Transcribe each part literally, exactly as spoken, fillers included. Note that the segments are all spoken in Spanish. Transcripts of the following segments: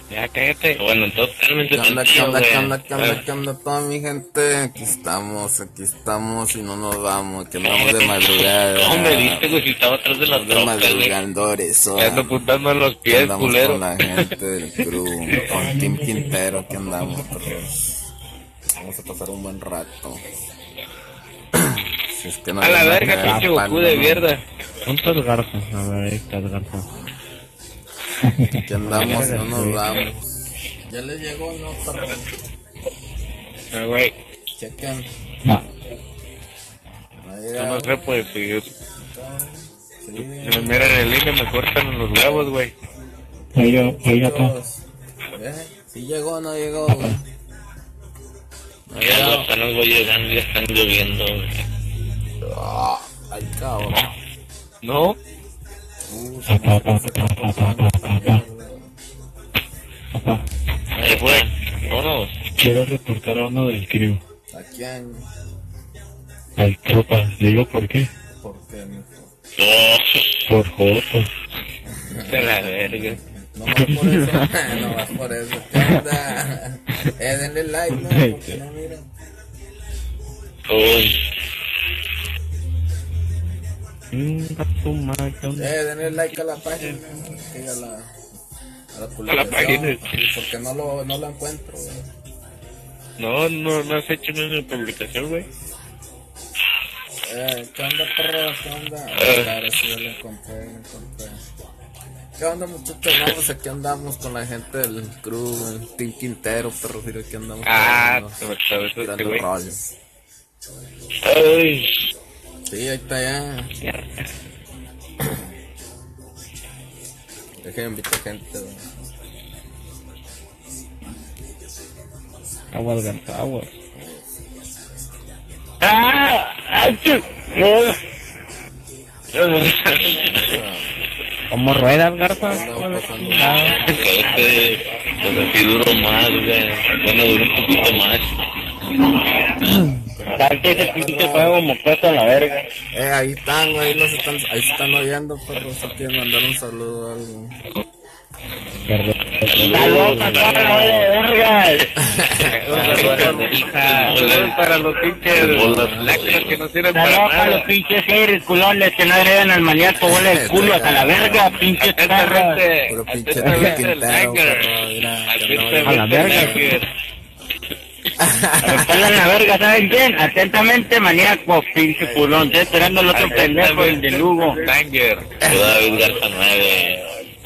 Ya cállate. Bueno, entonces ¿Qué onda, qué onda, qué onda, qué onda, qué onda, toda mi gente? Aquí estamos, aquí estamos y no nos vamos, que andamos de madrugada. ¿Cómo me viste, güey? Si estaba atrás de la troca, de madrugandores, Me ando apuntando en los pies, andamos culero. con la gente del crew, con Team Quintero, que andamos, perros. Vamos a pasar un buen rato. Si es que no a la verga, pinche Goku de mierda. ¿Dónde está el Garza? A ver, ahí está el Garza. Que andamos, no nos vamos. Ya les llegó, no, perro. Ah, güey. Chequen. No. Tú no sé, pues, si Sí. me miran en el I N E me cortan en los huevos, güey. Ahí yo, ahí yo tú. ¿Eh? Si llegó o no llegó, güey. No Ya llegó. los panos voy llegando, ya están lloviendo, güey. Ah, ay, cabrón. ¿No? Uh, se me hace que Papá, Ahí fue. Vámonos. quiero reportar a uno del crew. ¿A quién? Al tropa. ¿Le digo por qué? ¿Por qué, mijo? Oh, Por joto. de la verga. No más por eso, no más por eso. ¿Qué onda? Eh, denle like, ¿no? Porque no miran. Uy. Venga tu madre, ¿qué onda? Eh, denle like a la página. Sí, a la, a la publicación. A la página. Sí, porque no lo, no lo encuentro, güey. No, no, no has hecho ninguna publicación, güey. Eh, ¿qué onda, perro? ¿Qué onda? Eh. Ahora sí, ya lo encontré, lo encontré. ¿Qué onda, muchachos? Vamos, aquí andamos con la gente del crew, el Team Quintero, perro, mira, aquí andamos. Ah, tirando- te me sabes este, tirando güey. rollos. Ay. Sí, ahí está ya. Dejen invitar gente, güey. Aguas, Garza, aguas. ¡Ah! ¡Achú! No. ¿Cómo ruedas, Garza? Andamos pasando. Ah, Este, pues así duró más, güey. Bueno, duró un poquito más. Salte ese pinche juego mocoso a la verga. Eh, ahí están, güey, ahí los están, ahí se están oyendo, perro, si quieren mandar un saludo o algo. ¡Está loca, toda de vergas! Saludos para los pinches lacras que no sirven para Saludos a los nada. pinches haters culones que no agregan al maníaco, bola de culo hasta la verga, pinches perras. Atentamente, Puro pinche atentamente el Quintero, Langer. perro, mira, que no Atentamente a la el verga. Langer. Pelan la verga, ¿saben quién? Atentamente, maníaco, pinche culón. Estoy esperando el otro pendejo, el de Lugo. Langer. David Garza nueve.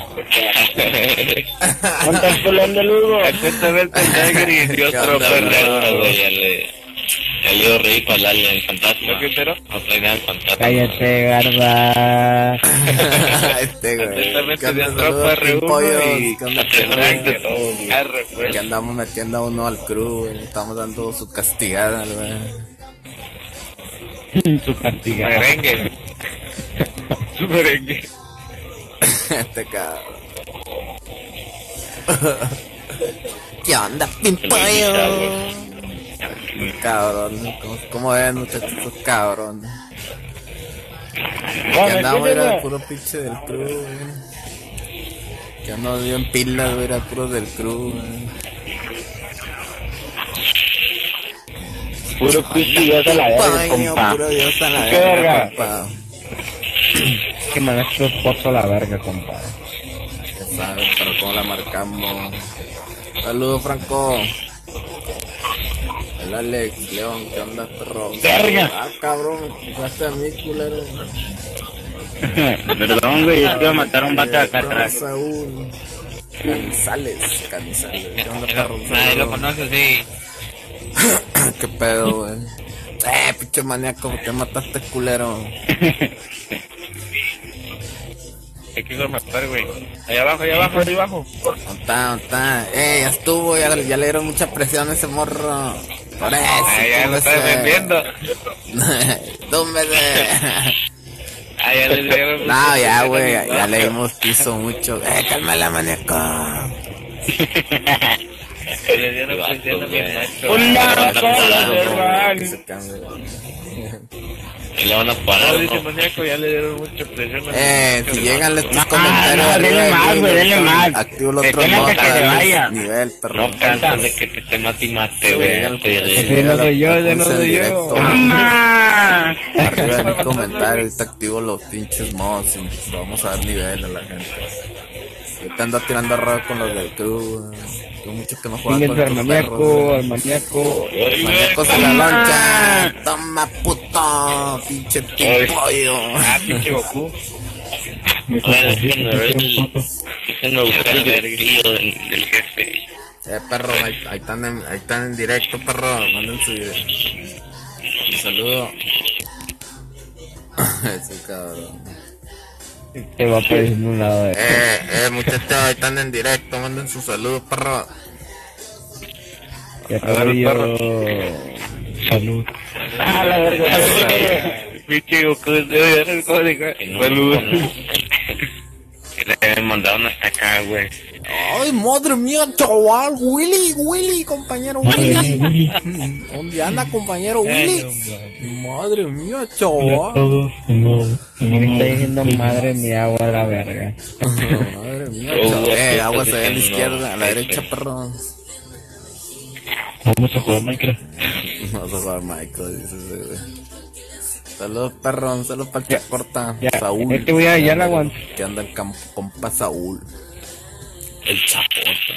¿Cuánto el culón de Lugo? Atentamente el Langer y ¿Qué otro onda, pendejo, bro? güey. Ya le... Ya le dio reír para darle el fantasma. ¿No, Quintero? No trae nada el fantasma. cállate, Garza. Este, güey. ¿Qué Atentamente onda, de saludos, tropa R Team uno Pollos? y ¿Qué onda, Langer. perro? Arre, pues. Que andamos metiendo a uno al crew, güey, le estamos dando su castigada, güey. Su castigada. Merengue. Su merengue. Este cabrón. ¿Qué onda, Pimpollo? Cabrón, ¿cómo, cómo ven, muchachos, estos cabrones? Que andamos, era el puro pinche del crew, güey. Que andamos bien pilas, güey, era puro del crew, güey. Puro pinche Dios a la verga, Paño, compa. puro Dios a la ¿Qué verga, verga? compa. Que me hagas tu esposo a la verga, compadre. Ya sabes, pero cómo la marcamos. Saludos, Franco. El Alex, León, ¿qué onda, perro? Verga. Ah, cabrón, me pisaste a mí, culero. Perdón, güey, yo te iba a matar a un vato de acá Con atrás. Saúl. Canizales, Canizales. ¿Qué onda, perro? Nadie lo Saludos. conoce, sí. ¿Qué pedo, güey? Eh, pinche maníaco, ¿por qué mataste, culero? Hay que ir a matar, güey. Allá abajo, allá abajo, allá abajo. ¿Dónde está, dónde está? Eh, ya estuvo, ya, ya le dieron mucha presión a ese morro. Por eso, Ah, ya lo está túmbese. defendiendo. Túmbese. Ah, ya le dieron. No, ya, güey, ya le dimos piso mucho. Eh, cálmala, maníaco. Le dieron presión a mi maestro. Una sola Que hermano. se cambie. Y le van a parar, No, dice ¿no? maníaco, ya le dieron mucha presión a mi Eh, maestro. si llegan estos No, comentarios no, arriba denle de más, mí, güey, denle más. activo el Que otro tenga mod que para se darles vaya. nivel, perro. No cansas de que te, te mate y mate, güey. Llegan Estoy los- de- Sí, no soy yo, ya no Puse en soy yo. directo. ¡Mamá! Arriba de mi comentario, ahorita activo los pinches mods y vamos a dar nivel a la gente. Yo te ando tirando arroz con los del crew, güey. Tengo mucho que no juegan Chinguense con al estos maníaco, perros, al maníaco. güey. Maníacos en la loncha. Toma puto, pinche pollo. Ah, pinche Goku. Bueno, es que no es el- es que me gusta el tío del, del jefe. Eh, perro, ahí, ahí están en, ahí están en directo, perro. Manden su, su saludo. Ese cabrón. Te va apareciendo un lado de... Eh, eh, muchachos, ahí están en directo. Manden su saludo, perro. Ya acabo yo... Salud. A la verga. Pinche Goku, debe dar el código. Que no Saludos. me conocen. Que le mandaron hasta acá, güey. Ay, madre mía, chaval. Willy, Willy, compañero Willy. ¿Dónde anda, compañero Willy? Madre mía, chaval. Me está diciendo madre mía, agua a la verga. Madre mía, chaval. Eh, aguas allá a la izquierda, a la derecha, perro. Vamos a jugar Minecraft. Vamos a jugar Michael, dice ese güey. Saludos, perro. Saludos para el Ya, Chacorta. ya, Saúl. este güey ya- ya la aguanto. Que anda el campo, compa Saúl. El Chacorta.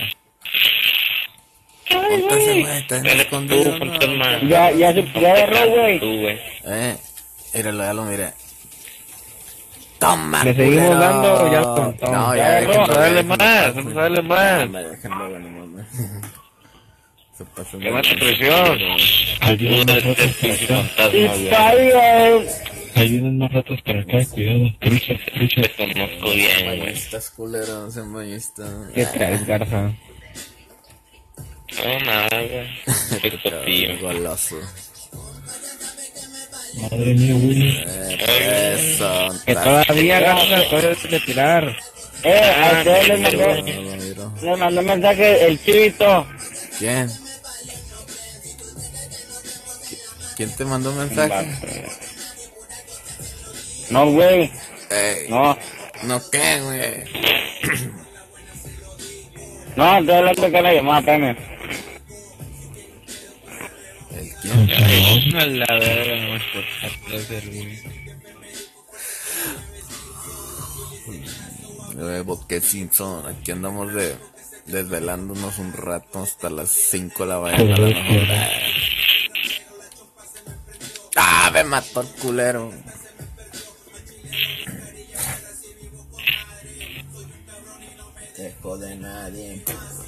Ponte ese güey, está Dale tú, escondido. ¿no? fantasma. Ya, ya se ya agarró, güey. Tú, güey. Eh, míralo, ya lo miré. Toma, ¿Le seguimos culero. dando o ya lo contamos? No, Ya, ya, déjenlo, Vamos a darle déjenlo, más, déjenlo. vamos a darle más. Hombre, déjenlo, güey, no mames. Se pasó Que de- mate presión. Tú eres el pinche fantasma, güey. Ay, Ayuden más ratos para acá, cuidado. Trucha, trucha. Te conozco bien, güey. Bañistas, culero, no sean bañistas. ¿Qué traes, Garza? No, nada, güey. Soy tu tío. Golazo. Madre mía, Willy. Eh, eso. Que todavía, Garza, puedes de tirar. Eh, a ustedes les No, mandó, no lo miro. les mandó mensaje el chivito. ¿Quién? ¿Quién te mandó un mensaje? No, güey. Ey, No. ¿no qué, güey? No, estoy hablando con la llamada, espérame. ¿El quién? A la verga, no me por atrás del güey. Eh, Bosque Simpson, aquí andamos de desvelándonos un rato hasta las cinco de la mañana. Ah, me mató el culero. Te jode nadie.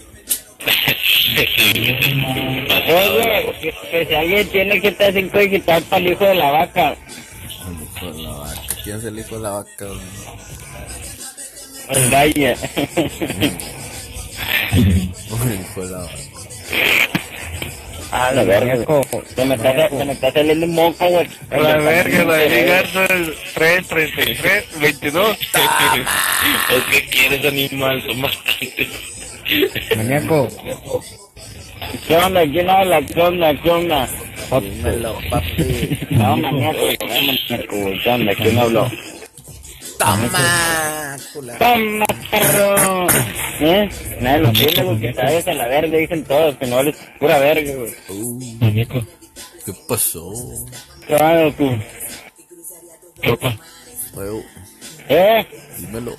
Oye, que, que si alguien tiene que estar cinco digital para el hijo de la vaca. El hijo de la vaca. ¿Quién es el hijo de la vaca, güey? El valle. El hijo de la vaca. Ah, la verga, güey. Se me está, se me está saliendo un moco, güey. A la verga, la de Garza, tres, treinta y tres, veintidós. ¿Qué quieres, animal? Toma. Maníaco. ¿Qué onda? ¿Quién habla? ¿Qué onda? ¿Qué onda? Dímelo, papi. No, maníaco, no, maníaco, güey. ¿Qué onda? ¿Quién habló? Toma, culero. ¡Toma, perro! ¿Eh? Nadie lo tiene, güey, que te vayas a la verga, dicen todos, que no vales pura verga, güey. Uh, Maníaco. ¿qué pasó? ¿Qué onda, tú? Tropa. Huevo, ¿Eh? dímelo.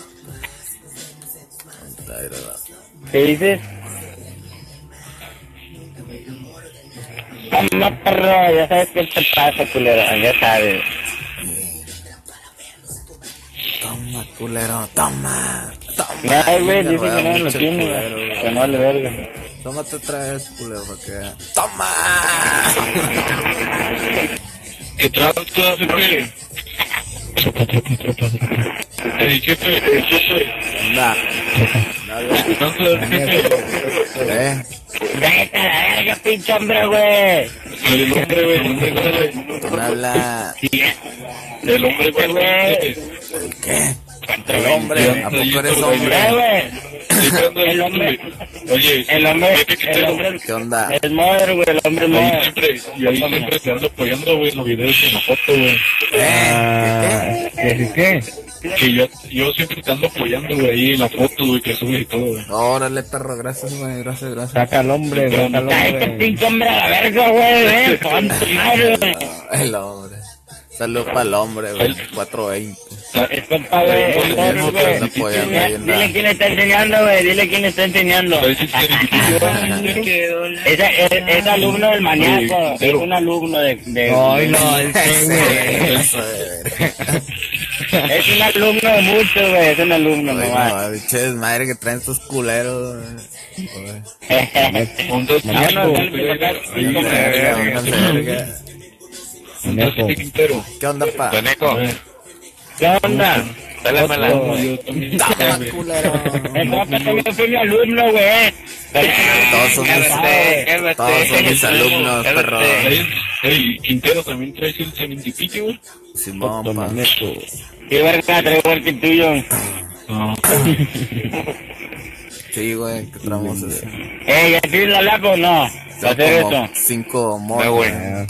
Está ahí, ¿verdad? ¿Qué dices? Toma, perro, ya sabes qué te pasa, culero, ya sabes. Toma, culero, toma. Toma. Ay, güey, Me dice rueda que no lo mucho el tiene, culero, güey, güey. que no vale verga. Tómate otra vez, culero, para que... ¡Toma! ¿Qué trabajo tú haces, güey? Tropa, tropa, tropa, tropa. Ey, jefe, jefe. Anda. Nada. ¿Cuánto jefe? ¿Eh? Vete a la verga, pinche hombre, güey. El hombre, güey, el hombre, güey. ¿Quién habla? El hombre, güey. güey. ¿Qué? ¿El hombre? ¿A poco eres Eh, hombre? güey. El hombre, Oye, el hombre, fíjate que el tengo- hombre ¿Qué onda? es mother, güey, el hombre es Ahí mother. siempre, y ahí siempre te ando apoyando, güey, en los videos y en la foto, güey. Ah, ¿qué? ¿Qué? Que yo, yo siempre te ando apoyando, güey, ahí en la foto, güey, que subes y todo, güey. Órale, perro, gracias, güey, gracias, gracias. Saca al hombre, saca al Cállate, hombre. pinche hombre a la verga, güey, ven, con tu madre, güey. El hombre. Salud para el hombre, güey, cuatro veinte. Es compa, güey, es Oye, mother, no, güey. que anda apoyando ahí en la- Dile quién está enseñando, güey, dile quién está enseñando. A ver si Es, es, es alumno del maníaco, Sí, es un alumno de... de Ay, no, este, güey. Eso de verga. Es un alumno de muchos, güey, es un alumno Ay, nomás. no, biche desmadre que traen estos culeros, güey. Joder. Un, dos, Ya no, cinco, dale, güey, sacar, ahí, cinco, güey, Verga, güey, vénganse, güey. verga. Un, dos, Maníaco. Quintero. ¿Qué onda, pa? Veneco, ¿Qué onda? dálemela. No, yo también. Dame, culero. Entonces también fui mi alumno, güey. Todos son mis, Cálmate, todos son mis cálmate. alumnos, perro. Ey, ey, Quintero también trae el cementipillo, güey. Simón, pa. Maníaco. Qué verga traigo el que tuyo. No. Sí, güey, que traemos ese. Eh, ¿ya tienes la lapa o no? ¿Va a hacer Como eso? cinco Muy monos. bueno.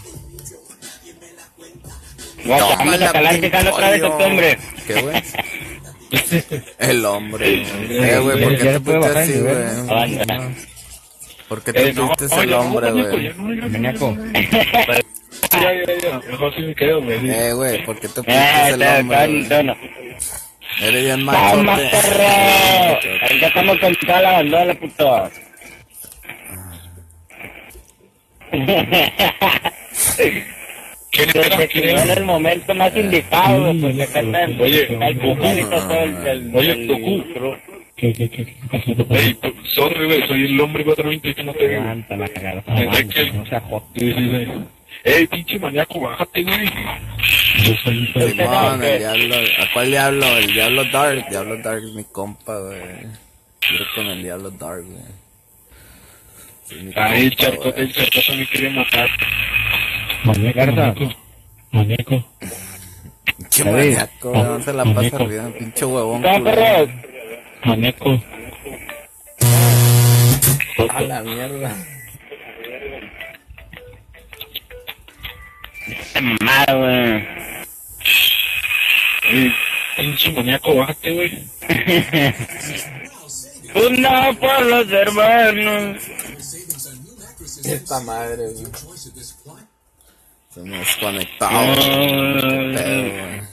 Guacha, vamos a calar que sale otra vez este hombre. ¿Qué, güey? El hombre. Eh, güey, ¿por qué Ya te se puede pusiste bajar así, el nivel. güey? Anda. ¿Por qué te Eh, no, pusiste no, el ya, hombre, no, Maníaco, güey? ya, no, ya, no. Maníaco. Ya, ya, ya. Mejor sí me quedo, güey. Eh, güey, ¿por qué te Eh, pusiste el está, hombre, está, güey? está, no. Eres bien ¡Vamos, machote. perro! Ahorita estamos con toda la bandola, puto. ¿Quién Se era? te ¿Quién quedó en era? el momento más indicado, güey, porque acá está el, Oye, el pujarito todo el... el- Oye, el- Goku. ¿Qué, qué, qué? Ey, p- sorry, güey, soy el hombre cuatro veinte que no te veo. Levanta la cagada. Tendré que- No sea joto. Sí, sí, sí. Ey, pinche maníaco, bájate, güey. Yo soy Simón, el diablo. ¿A cuál diablo? El diablo Dark. Diablo Dark es mi compa, güey. Quiero con el diablo Dark, güey. Sí, mi Ay, el compa, charco, güey. el charcoso me quiere matar. Garza. Maníaco. Pinche David. maníaco, güey. No se la pasa arriba. Pinche huevón, ¿Cómo, culero. perros? Maníaco. A la mierda. Esta mamada, güey. Ey, pinche maníaco, bájate, güey. Una por los hermanos. Esta madre, güey. Se me desconectaba. Mm. Pero, güey.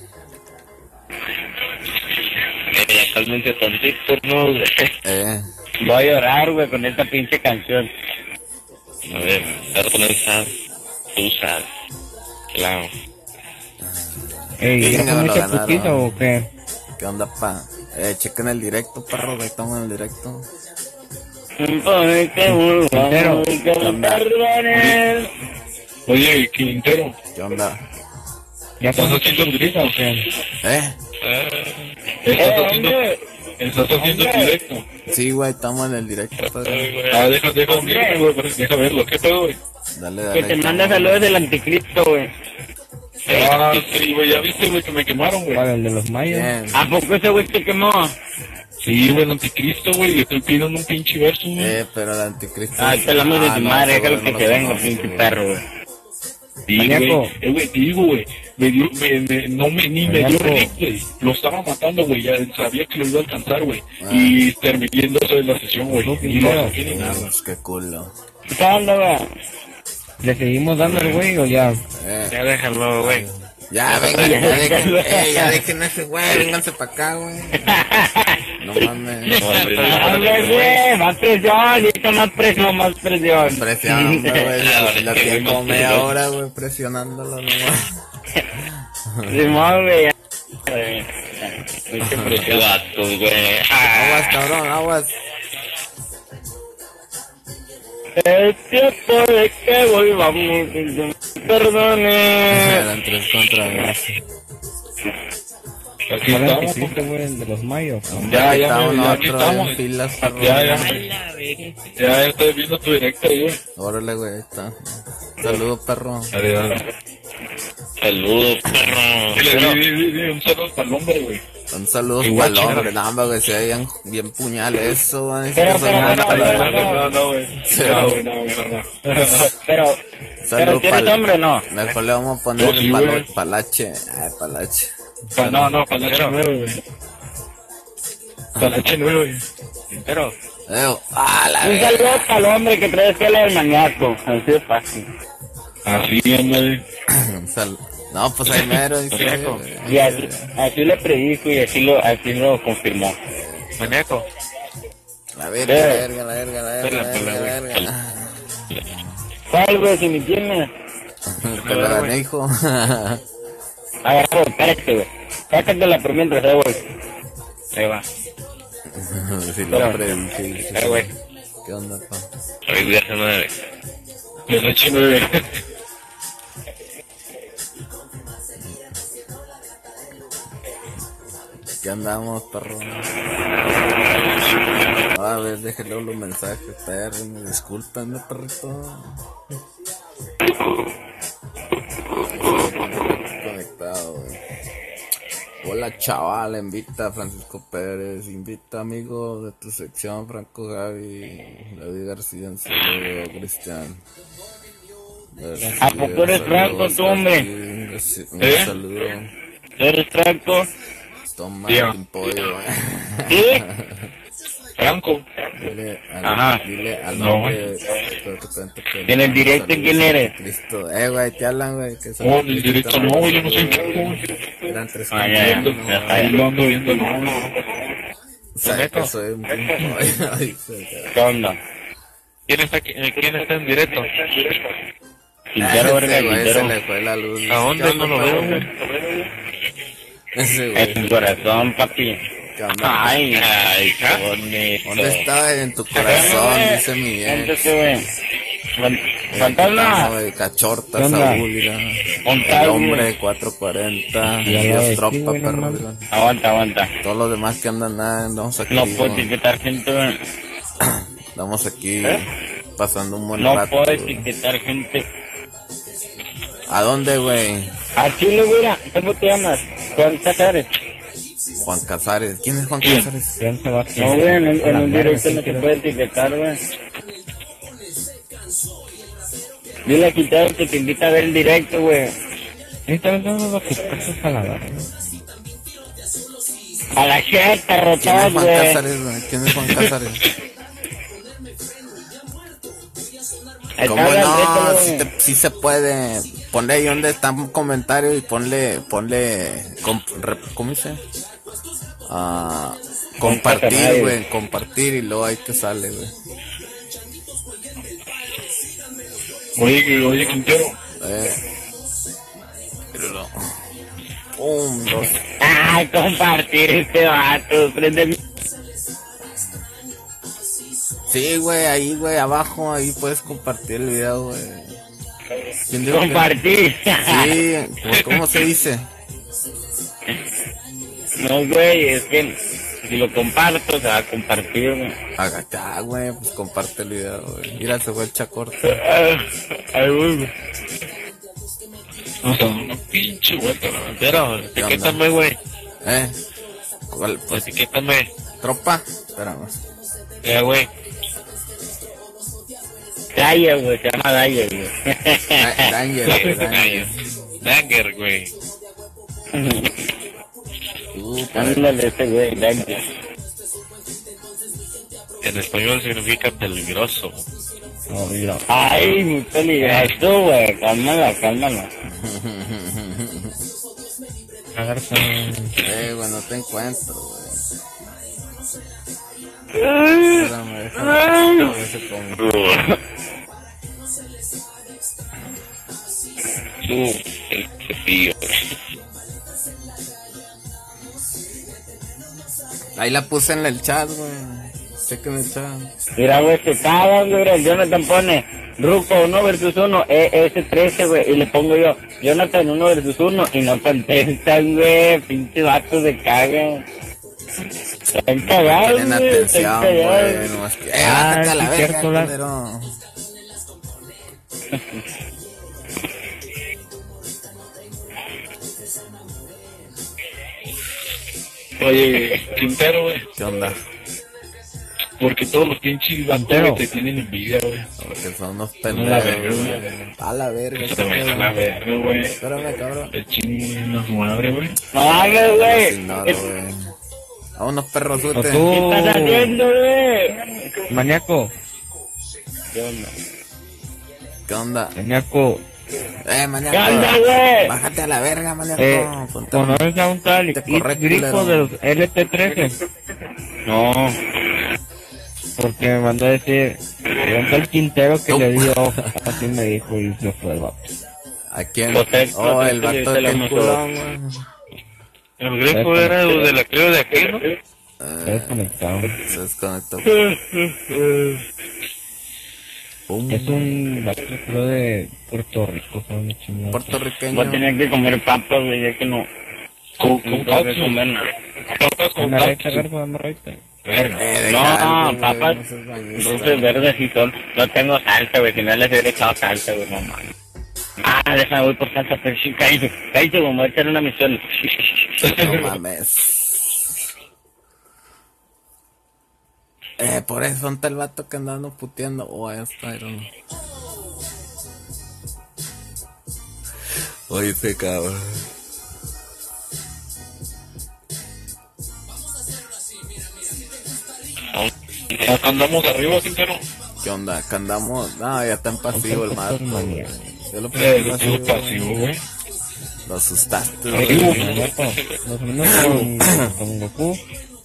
Eh, ya cálmense tantito, ¿no? Eh. Voy a llorar, güey, con esta pinche canción. A ver, te voy a poner sad. Tú sad. Claro. Ey, Sí, ¿ya no con lo mucha ganaron. putiza o qué? ¿Qué onda, pa? Eh, chequen el directo, perro. Ahí estamos en el directo. Porque Pero, que me perdones. Oye, Quintero, ¿Qué onda? ¿Ya con ¿estás mucha haciendo putiza o directo? qué? ¿Eh? ¿Estás Eh, haciendo, hombre. estás haciendo directo? Sí, güey, estamos en el directo, perro. Ah, deja, deja, deja, güey, pero deja verlo. ¿Qué pedo, güey? Dale, Que dale. te manda saludos del anticristo, güey. Ah, sí, güey, ya viste, güey, que me quemaron, güey. ¿Cuál, el de los mayas? Bien. ¿A poco ese güey te quemó? Sí, güey, el anticristo, güey, le estoy pidiendo un pinche verso, güey. Eh, pero el anticristo. Ah, te la de Ah, tu no, madre, ese déjalo güey que no te lo venga, conoce, pinche güey. perro, güey. Sí, Maníaco. güey, eh, güey, te digo, güey, me dio, me, me- no me, ni me dio Maníaco. rec, güey, lo estaba matando, güey, ya sabía que lo iba a alcanzar, güey, Ah. y terminando eso de la sesión, güey, No, y no Quintero. saqué ni nada. Pues, qué culo. ¿Qué onda, güey? ¿Le seguimos dando el güey o ya? Eh. Ya déjalo, güey. Ya, venga, ya dejen, eh, ya dejen a ese güey, vénganse pa' acá, güey. No mames. Hombre, güey, más presión, necesito más presión, más presión. Presión, güey. Lo tiene como media hora, güey, presionándolo nomás. Simón, güey. Qué vatos, güey. Aguas, cabrón, aguas. Es tiempo de que volvamos, que me perdone. Eran tres contra dos. Aquí ¿Cuál estamos, anticristo, güey? ¿El de los mayos? ya, ya, Estamos ya, aquí nosotros estamos, en filas, perro. ya, ya, ya estoy viendo tu directo, güey. Órale, güey, ahí está. Saludos, perro. Adiós. Saludos, perro. Dile, di, di, di, di, un saludo para el hombre, güey. Un saludo Y para el guachera. hombre, no, güey, se veían bien puñales eso, güey. Pero, Eso pero, no, pero, no, no, pero, no. No, no, güey. No, güey, no, güey, no. Pero, pero, ¿tienes pa'l- hombre o no? Mejor le vamos a poner Yo sí, el palo- güey. palache. Ay, palache. Pa- No, no, Palache nueve, güey. Palache nueve, güey. Pero, Eh, ah, la Un verga. saludo para el hombre que trae escala del maníaco. Así de fácil. Así, ándale. Sal- No, pues ahí mero, dice. Maníaco. güey. Y así, así le predijo y así lo, así lo confirmó. maníaco. La verga, la Eh. verga, la verga, la verga, la verga, la verga. ¿Cuál, güey? Si me entiendes. Te la gané, hijo. A ver, güey, espérate, güey. Sácate la por mientras, eh, güey. Ahí va. Si lo predije. Eh, güey. ¿Qué onda, pa? Hoy día se nueve. Palache nueve. ¿Qué andamos, perro? A ver, déjenle los mensajes, perro. Me disculpen, ¿no, perrito? Conectado, güey. Hola, chaval, invita a Francisco Pérez, invita amigo de tu sección, Franco Gaby, David García, en saludo, Cristian. ¿A poco eres Franco, tú, hombre? Un ¿Eh? saludo. ¿Eres Franco? Toma, Tío. un pollo, ¿Sí? Franco. Dile al, Ajá. dile al No, hombre que te cuento que- En el directo, ¿quién eres? Cristo. Eh, güey, te hablan, güey. Que son- Oh, en el directo no, yo no soy Franco, güey. Eran tres Ah, ya, ya. cantos, Ya ¿no? está. Ahí lo ando viendo, no. Sabe que soy un pinche pollo. Ay, se- ¿Qué onda? ¿Quién está, aquí- eh, ¿Quién está en directo? Quintero, verga, Ese güey se Quintero. le fue la luz. ¿A dónde? ¿Qué onda, No lo perro? veo, güey. Ese güey. En tu corazón, papi. ¿Qué onda? Ay, Ay, qué bonito. ¿Dónde está en tu corazón? Dice Miguel. Siéntese, güey. Fan- Fantasma, Fantasma. güey, Cachorta, ¿Qué onda? Saúl, mira. Montal, El güey. hombre cuatrocientos cuarenta. Ya Dios ves, tropa, sí, güey, no perro. mames. mira. Aguanta, aguanta. Todos los demás que andan nada, andamos aquí. No puedo güey. etiquetar gente, güey. Estamos aquí pasando un buen No rato. puedo güey. etiquetar gente. ¿A dónde, güey? A Chile, güey. ¿Cómo te llamas? Juan Casares. Juan Casares. ¿Quién es Juan Casares? Juan Sebastián. No, güey, en, el- en La un verga, directo sí no se quiero- puede etiquetar, güey. Dile a Quintero que te invita a ver el directo, güey. Ahorita ves todos los que pasas a la verga. A la cheta, ¿Quién es rotos, Juan güey. Casares, güey? ¿Quién es Juan Casares? Ahí ¿Cómo está, no? el Si, reto, te- si se puede. Ponle ahí donde está un comentario y ponle, ponle, com- re- ¿cómo dice? Ah, compartir, Compartir. güey, compartir y luego ahí te sale, güey. Oye, que- oye, Quintero. Eh. Míralo. Un, dos. Ay, compartir este vato. Prende mi... Sí, güey, ahí, güey, abajo, ahí puedes compartir el video, güey. ¿Quién dijo que- Compartir. Sí, ¿cómo- ¿cómo se dice? No, güey, es que si lo comparto, se va a compartir, güey. Acá, güey, pues comparte el video, güey. Mira, se fue el chacorta. Ay, güey. O sea, una pinche vuelta, la verdad. Pero, etiquétame, güey. ¿Eh? ¿Cuál? Pues, Etiquétame. tropa. Espérame. Ya, güey. Dyer, güey, se llama Dyer, güey. Da- Danger, güey, Danger. Danger, güey. Uh, para- Ándale ese güey, Dyer. En español significa peligroso. No, mira. Ay, muy peligroso, güey. Cálmala, cálmala. Agarza. Eh, güey, no te encuentro, güey. Espérame, déjame. A ver si pongo. Tú, el cepillo. Ahí la puse en el chat, güey. Sé que en el chat. Mira, güey, se cagan, güey. El Jonathan pone Ruco uno versus uno, E S trece, güey. Y le pongo yo, Jonathan uno versus uno. Y no contestan, güey. Pinche vatos de cagan. Están cagados, Tienen güey. atención, Están cagados. güey. Nomás que. Eh, Ah, bájate a la sí, verga, cierto, la- culero. Oye, Quintero, güey. ¿Qué onda? Porque todos los pinches Quintero. banderos te tienen envidia, güey. Porque son unos A la verga, pendejos, güey. güey. A la verga. Que se vayan a la verga, güey. Espérame, cabrón. Te chinguen a su madre, güey. No mames, Los güey. ignoro, ¿Qué güey. A unos perros O utes. tú, estás haciendo, güey? maníaco, ¿Qué onda? ¿Qué onda? maníaco, Eh, maníaco. ¿Qué onda, güey? Bájate a la verga, maníaco. eh, Ponte- ¿conoces a un tal Te It correcto, Grifo culero. de los L T trece? No. Porque me mandó a decir, era un tal Quintero que No. le dio, así me dijo y se fue el vato. ¿A quién? Protect- Oh, el protect- vato te de la el mostró. culón, güey. El grifo era de la creo de aquí, ¿no? Se Eh, desconectado. se desconectó. Um, Es un vato creo de Puerto Rico, son una chingada. puertorriqueño. Voy a tener que comer papas, güey, ya que no. Con, No con tengo que cápsula. comer nada. Papas con Una recta, cápsula. verga, una recta. Verga. Eh, deja No, algo, güey, papas no seas bañista. dulces verdes y son. No tengo salsa, güey, si no les hubiera echado salsa, güey, no mames. Ah, déjame, voy por salsa, pero sí, cállate, cállate, güey, me voy a echar una misión. No mames. Eh, por eso son tal vato que andando puteando. O es Tyron. Oye, ese cabrón. Acá andamos arriba, Quintero. ¿Qué onda? ¿Qué andamos? No, ya está en pasivo el mato. güey. Yo lo Eh, puse en lo pasivo. tuvo pasivo, güey. Lo asustaste, Pasivo, güey. güey. Maníaco, nos unimos con, con Goku.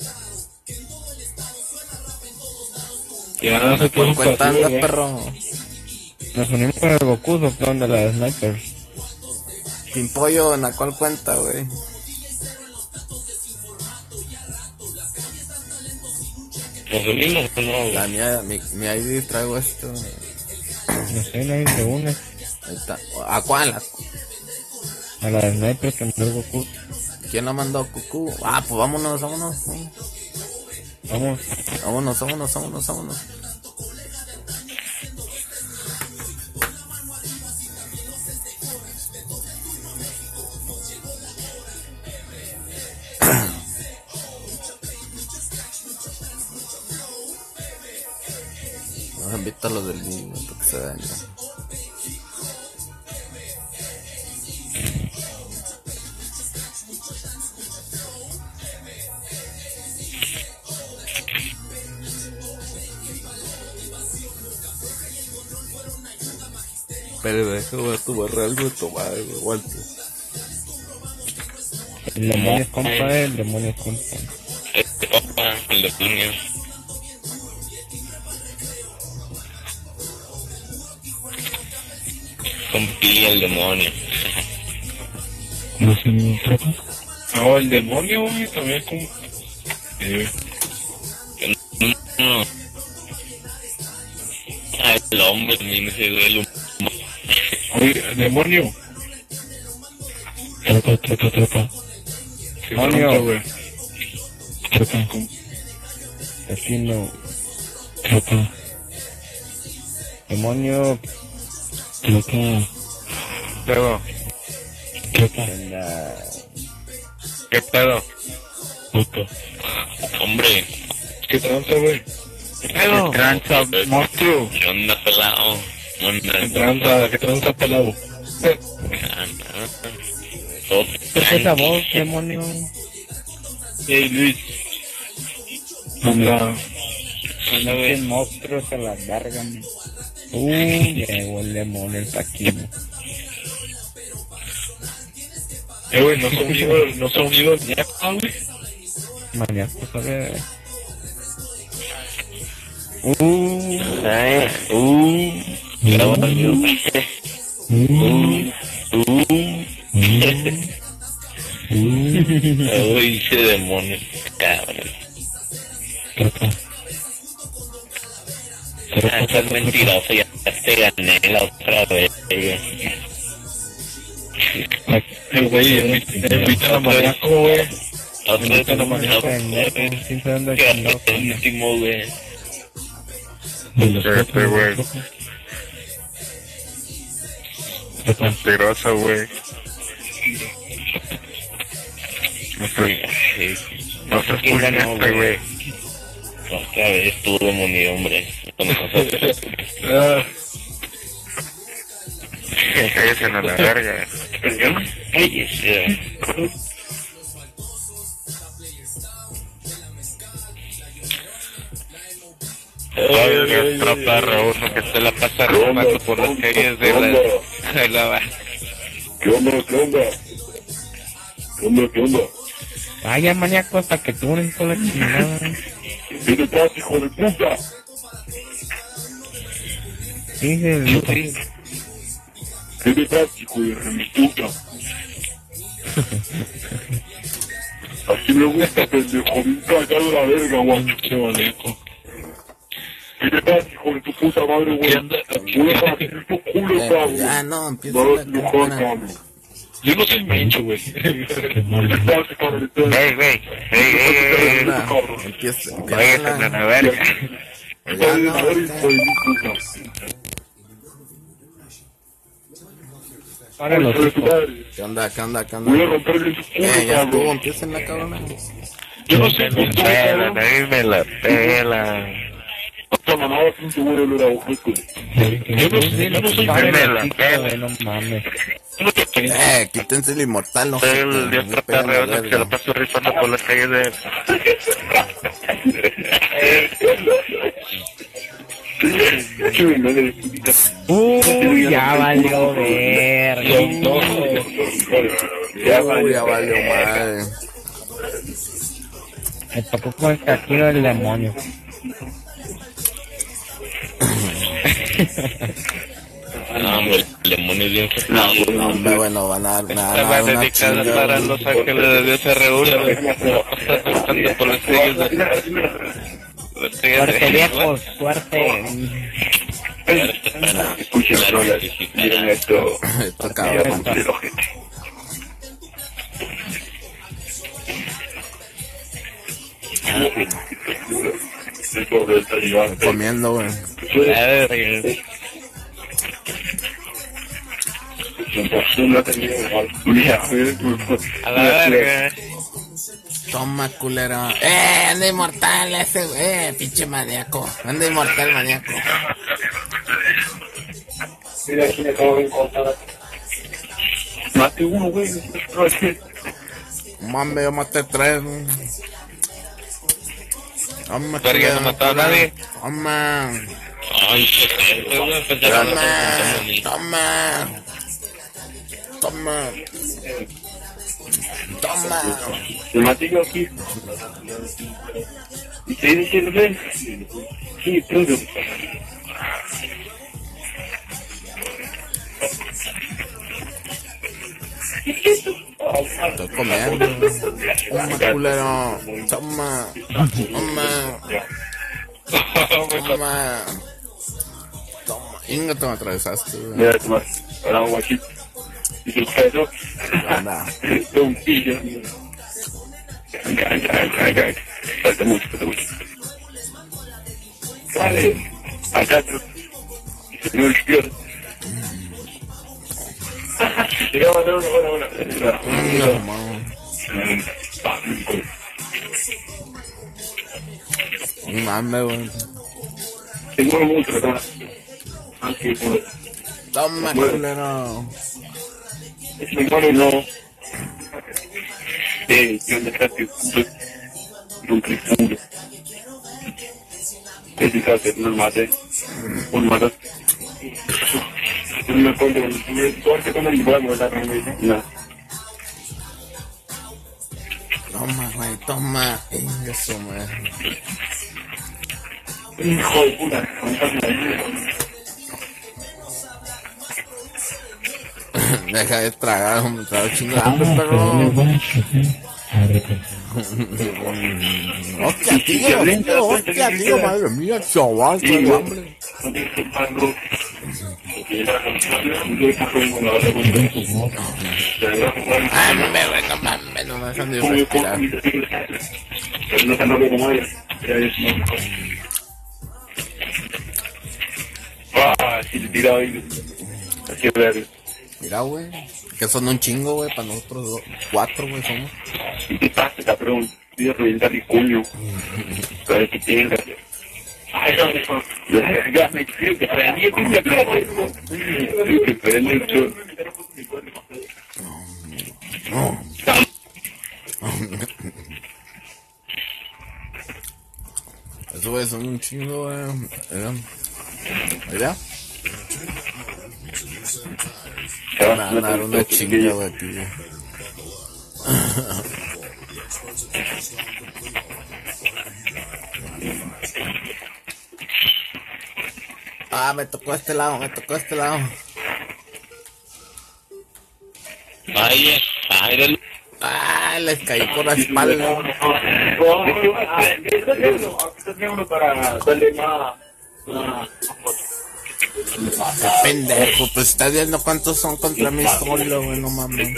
Ya se puso Cuenta pasivo, anda, güey. perro. Nos unimos con el Goku, soplón de la Sniper. Sin pollo, ¿en la cual cuenta, güey? Nos unimos, ¿o no, güey? La mía, mi, mi I D traigo esto. No sé, nadie se une. Ahí está. ¿A cuál? A la Sniper que mandó el Goku. ¿Quién la mandó? Cucú. Ah, pues vámonos, vámonos. Vamos. Vámonos, vámonos, vámonos, vámonos. Nos invita a los del niño porque se dañan. Pero déjame tomar algo de tomar, güey, aguante. El demonio es compa, el demonio es compa. Este papá, el demonio. Compilla el demonio. No sé, mi tropa. No, el demonio, güey, también es como... Eh, No. Ah, el hombre también ese güey, el humor. oye, el demonio. Tropa, tropa, tropa. ¿Qué Demonio. pronto, güey? Tropa, ¿cómo? Vecino, Tropa, demonio, tropa, Pero, tropa, en la... ¿qué pedo? tropa. Hombre, ¿Qué tranza, güey? ¿qué pedo? tranza, monstruo? ¿Qué onda, pelado? ¿Qué onda? ¿Qué tranza? ¿Qué tranza, pelado? Ah, no. Todo ¿Qué es esa voz, demonio? Hey, Luis. Anda, Anda, güey. monstruos a la verga, man. Uy, llegó el demonio, el taquino. eh, güey, no se ha unido, no se ha unido el ñaca, güey. Maníaco, sabe. Uh, Ay, uh, ya valió. Uh, uh. Uy, ese demonio, cabrón. Tropa, Ah, estás mentiroso, ya te gané la otra vez. eh, güey, invita a la maníaco, güey. La otra vez no me pendejo, sin saber dónde Qué chingado anda. último, güey. De los Este, güey. Tropa, Mentiroso, güey. No se escuchan este, güey. Otra vez tú, demonio, hombre. Con nosotros. Cállese a la verga. Cállese. Oiga, tropa Raúl, que se la pasa robando por las calles de la... de la... ¿Qué onda? ¿Qué onda? ¿Qué onda? ¿Qué onda? Vaya maníaco hasta que tú unen con la chingada. ¿Qué te pasa, hijo de puta? Sí, sí, sí. ¿Qué te pasa, hijo de mi puta? Así me gusta, pendejo. Bien callado la verga, guacho. Qué manejo. ¿Qué te pasa, hijo de tu puta madre, güey? Voy a partir tu culo, Eh, cabrón. ya no, empieza No la vas a enojar, cámara. cabrón. Yo no soy mencho, güey. ¿Qué te pasa, cabrón? Ey, güey. Ey, ey, ey, ey. Anda, empieza, Váyase empieza a la... la verga. Ya no, Ahora los hijos. ¿qué onda, qué onda, qué Voy a onda? romperle su culo, Eh, ya estuvo, cabrón. empiecen la cabrona. Yo no soy Me puto, pela, cabrón. nadie me la pela. Hasta mamá, pinche güey, olor a ojete. Yo no soy, yo no soy Padre me del la chico, pela. güey, no mames. Yo no te pego. Eh, quítense el inmortal, no. Soy el dios tropa Raúl, que se la paso rifando por las calles de... Qué veneno de puta. Uy, ya valió verga. Ya Uy, ya valió madre. Me tocó con el casino del demonio. No, hombre, el demonio es bien feliz. Hombre, bueno, van a dar me van a Esta va dar una dedicada chinga, para güey. los ángeles de Dios se reúnen. Se la pasa rifando por las calles de... las calles Suerte, de... viejo, suerte. Escuchen las rolas. Miren esto. Esto Ya cabrón. rompe el ojete. El pobre está llevando. Comiendo, güey. A ver, a la verga. Toma, culero. Eh, anda inmortal ese, güey. Eh, pinche maníaco. Anda inmortal, maníaco. Mira, aquí me acabo de encontrar. Mate uno, güey. Mame, yo maté tres, güey. Toma, Verga, no mató a nadie. Toma. Ay, qué gente, güey. Pensé que no Toma. estaba ni... Toma. Toma. Toma. Me maté yo aquí. ¿Y te diciendo, ven? Sí, todo. Estoy comiendo. Toma, culero. Toma. Toma. Toma. Toma. Inga, te me atravesaste, güey. Mira, Tomás, ahora un guachito. Y su peso, Anda. de un pillo. Falta mucho, falta mucho. Vale, acá, señor izquierdo. Llegamos a una, una, una. No, mano. Mame, güey. Tengo mucho, ¿verdad? Aquí, pues. Toma, culero. Es mi hermano, no. Eh, ¿qué onda estás? Un trifungo. ¿Qué te hace? No mate. Un mate. No me acuerdo. ¿Tú haces con el igual, verdad? No. Toma, güey, toma. Inga, su madre. Hijo de puta. Deja de tragar, hombre. Trago chingo de hambre, perro. Hostia, tío, tío, hostia, tío, madre mía, chaval, traigo hambre. Mame, güey, no mames, no me dejan de respirar. No tan rápido como ella. Ah, si le tiraba ahí. Así es ver. Mira, güey, que son un chingo, güey, para nosotros dos, cuatro, güey, somos. ¿Qué pasa, cabrón? Voy a reventar mi cuño. Para que tenga. Ay, no, no. Ya me creo que para mí es un aplauso. Que prende el sol. Eso, güey, son un chingo, güey. Mira. Mira. Me van a dar una chinga, güey, aquí, güey. Ah, me tocó este lado, me tocó este lado. Ay, ay, Ah, les caí por la espalda. Para darle más. Qué pendejo, pues estás viendo cuántos son contra mí solo, güey, no mames.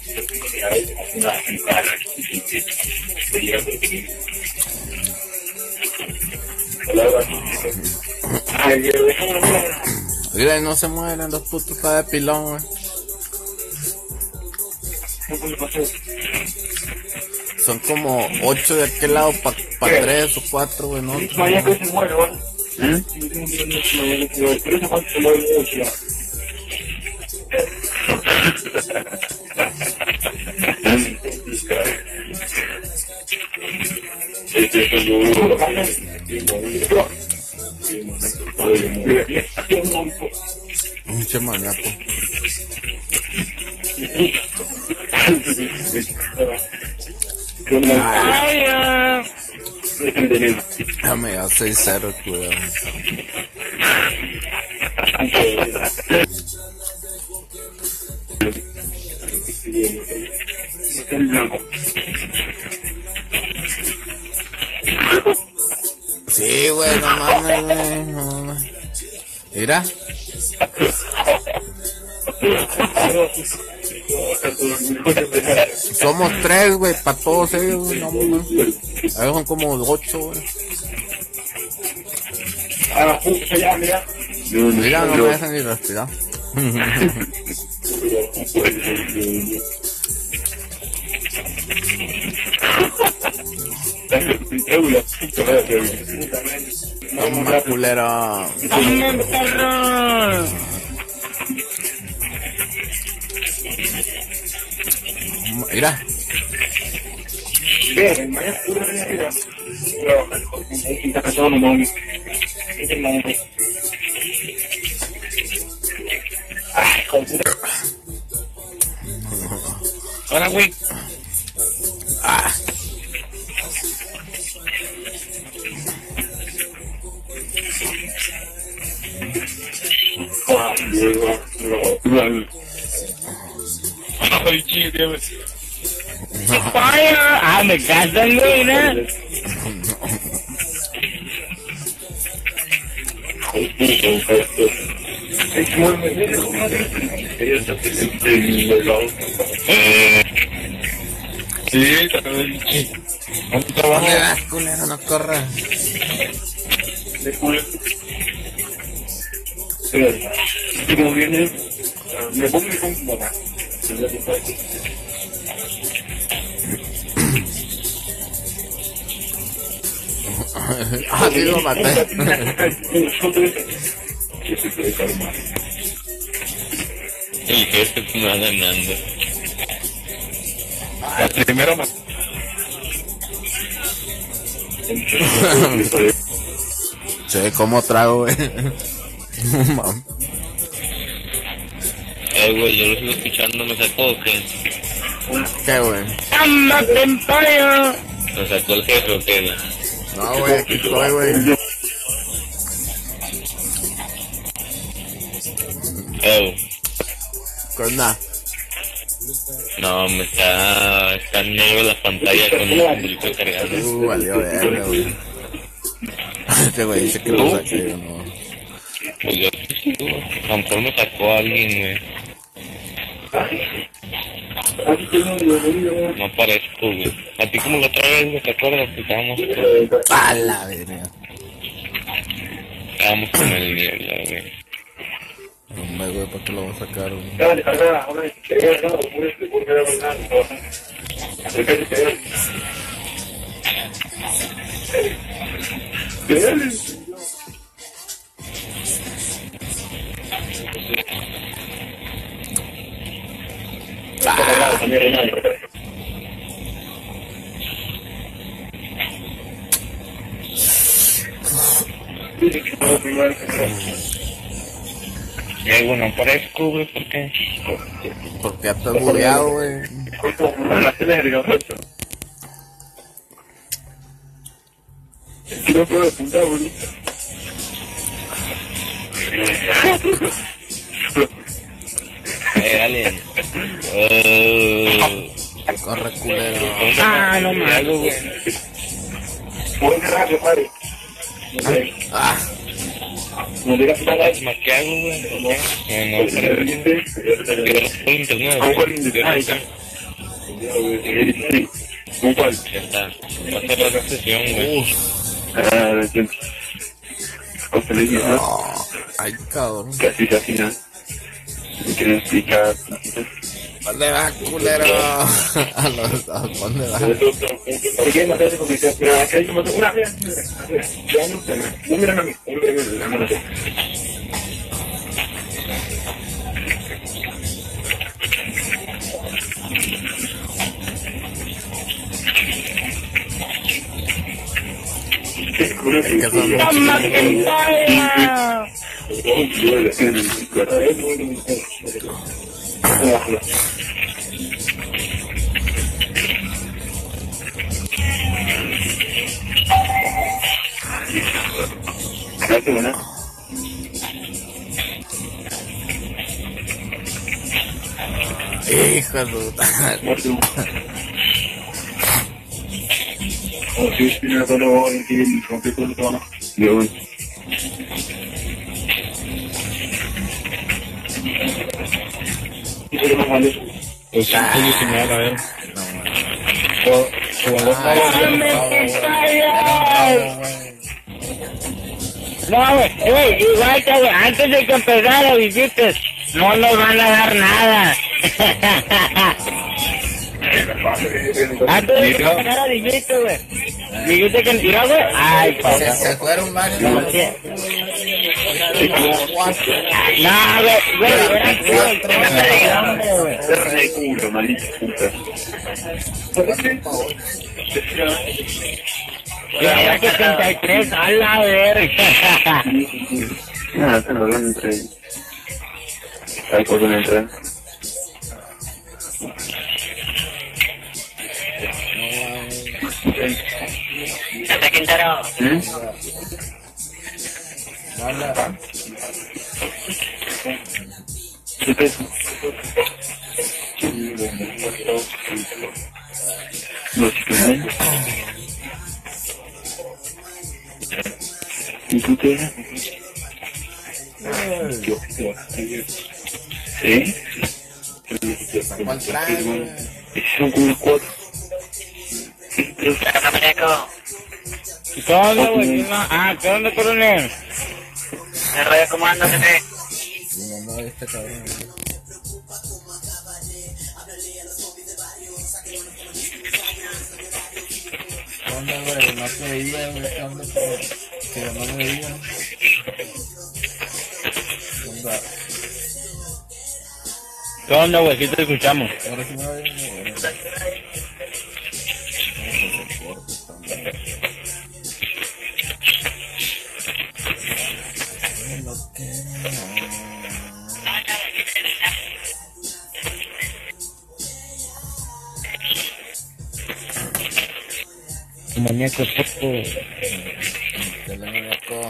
Mira, no se mueren los putos, está de pilón, güey. Son como ocho de aquel lado para pa tres o cuatro, güey, ¿no? Pinche maniaco. Dame ya seis cero, cuidado. Sí, güey, no mames, güey, no mames. Mira. Somos tres, güey, para todos ellos, güey, no mames. Ahí son como ocho, güey. Mira, no me dejan ni respirar. Toma, culero. Mira. Ahora, güey. Ah. Ay, chido. Ah, me casan, güey, ¿no? Sí, también. ¿Dónde vas, culero? No corras. Como viene, me pongo mi computadora. Ah, sí lo maté. El jefe me va ganando. La primera más. Che, ¿cómo trago, güey? Eh, güey, yo lo sigo escuchando, ¿me sacó o qué? ¿Qué, güey? ¡Ándate en pollo! ¿Me sacó el jefe o qué? No, güey, aquí estoy, güey. Eh, ¿Qué onda? no, me está... está negro la pantalla con un simbolito cargando. Uh, valió verga, güey. Este güey dice que lo saqué, yo no. Pues yo, a lo mejor me sacó a alguien, güey. No parezco, güey. A ti como la otra vez, güey, ¿te acuerdas que estábamos con... A la verga. Estábamos con el niebla, güey. Hombre, güey, ¿para qué lo va a sacar, güey? Dale. Y algo no parezco, güey, ¿por qué? Porque ya estás bugueado, güey. No puedo apuntar, boludo. Eh, dale. Eh, Corre, culero. ah, no mames, güey. Puedes cerrar, padre. Ah, No digas nada. ¿Más qué hago, güey? ¿Por qué? Eh, no, pero... Por internet, ¿Con cuál güey. índice? Ah, ya. Sí. ¿Con cuál? Ya está. Va a ser la sesión, güey. Ah, lo entiendo. Cosa le dices, ¿no? no. Ay, cabrón. Que así se afina. ¿Me quieren explicar? ¿Dónde vas, culero? A los dos, ¿dónde vas? ¿Por qué no te hace comisión? Pero acá hay una... Mira, mira, mira. No miran a mí. No miran a mí. Que son ¡Toma que vaya! hijo de puta. Pues sí, soy señal, a ver. No, güey, güey, igual que, güey, antes de que empezara, dijiste, no nos van a dar nada. Antes de que empezara, dijiste, güey. Dijiste que tiró, güey. Ay, Se, papá. se fueron varios. No, ¿no? sí. No, güey, güey, eran güey, que no me digan, güey. de culo, maldita puta. Ya que setenta y tres, a la verga. Nada, están hablando entre ellos. ¿Sabes por dónde entran? Hasta Quintero. ¿Mm? Hola. ¿Qué peso? Los chicos, ¿y tú qué? ¿Sí? ¿Cuál trae, güey? Son como unos cuatro. ¿Qué onda, güey? Ah, ¿qué onda, coronel? ¿Me rollo cómo andas, jefe? No, no, este cabrón. ¿Qué onda, güey? No te veía, güey. ¿Qué onda, que, que no me veía? ¿Qué onda? ¿Qué onda, güey? ¿Qué te escuchamos? Ahora sí me oyen, güey. Vamos a hacer cortes también. Lo que Maníaco poco. te le loco.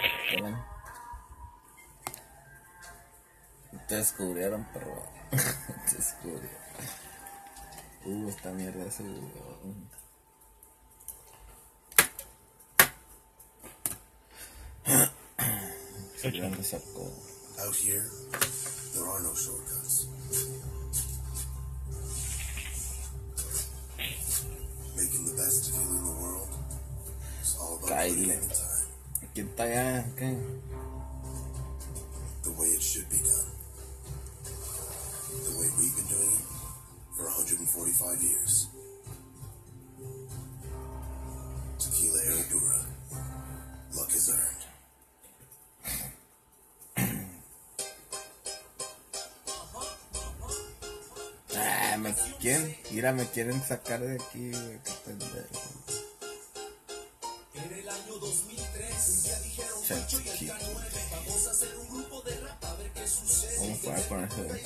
Te descubrieron, perro. Te descubrieron. Uh, esta mierda es el... ¿De dónde sacó? Out here, there are no shortcuts. Making the best feeling in the world is all about Kyle. putting in the time, ¿Quién está allá? ¿Qué? the way it should be done. The way we've been doing it for one hundred forty-five years. To me quieren, mira, me quieren sacar de aquí, güey, qué pendejo. Che, chiquito. ¿Cómo fue con eso, güey?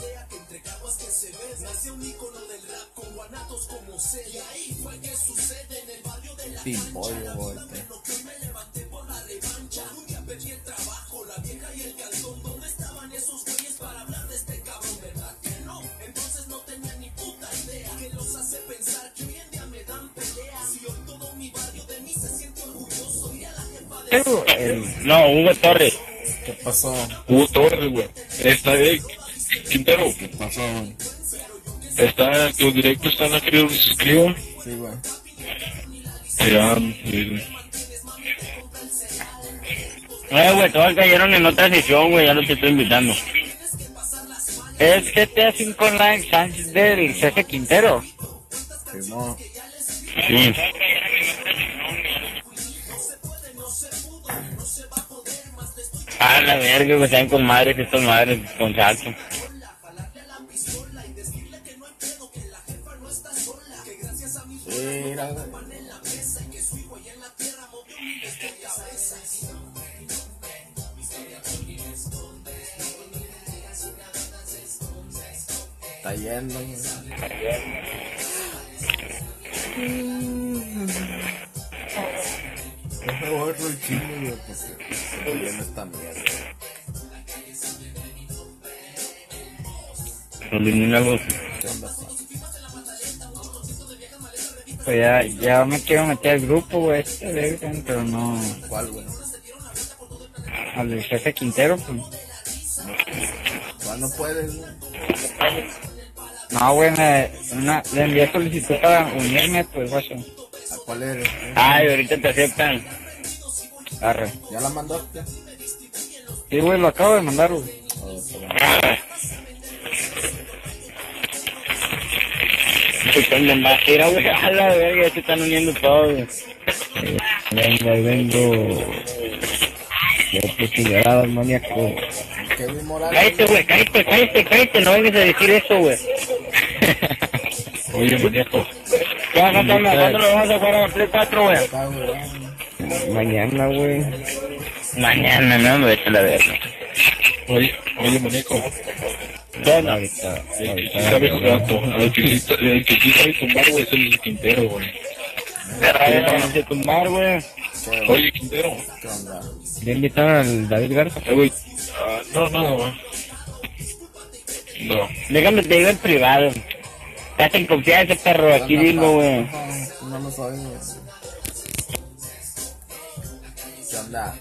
Pimpollo, güey. El- No, Hugo Torres. ¿Qué pasó? Hugo Torres, güey. Está de Quintero. ¿Qué pasó? Está, los directos están aquí, los suscriban. Sí, güey. Serán, eh, Eh, güey, todos cayeron en otra sesión, güey, ya no te estoy invitando. Es G T A cinco Online Sánchez del C C Quintero. Sí, no. Sí. Ah, la verga, güey, están con madres, estos madres, con salto. Mira, güey. Está yendo, güey. Deja borro el chingo, güey, porque está yendo esta mierda. Elimina los... ¿Qué onda, pa? Pues ya, ya me quiero meter al grupo, güey, este verga, pero no... ¿Cuál, güey? Al del jefe Quintero, pues... ¿Cuál no puedes, güey? No, güey, me, una, le envié solicitud para unirme, pues, güey. ¿A cuál eres? güey? Ay, ahorita te aceptan. Arre. ¿Ya la mandaste? Sí, güey, lo acabo de mandar, güey. Oh, pero... Escuchando de más, mira, güey, a la verga, ya se están uniendo todos, güey. Vengo, ahí vengo. Yo pues cigarado, maníaco. Kevin Morales. Cállate, güey, cállate, cállate, cállate, no vengas a decir eso, güey. oye, maníaco. Ya, no, no, ¿cuándo lo vamos a jugar a Play cuatro, güey? Está, güey. Mañana, güey. Mañana, no, me vete a la verga. Oye, oye, maníaco. Bueno, Ahorita, El que sí ahorita. sabe jugar, el que sí sa- el que sí sabe tumbar, güey, es el Quintero, güey. vamos a tumbar, güey. Oye, Quintero. ¿Qué onda? ¿Le invitaron al David Garza? Eh, güey. Ah, no, no, güey. No. Déjame te digo en privado. Estás en confianza, perro, aquí mismo, güey. No, no lo soy, güey. ¿Qué onda?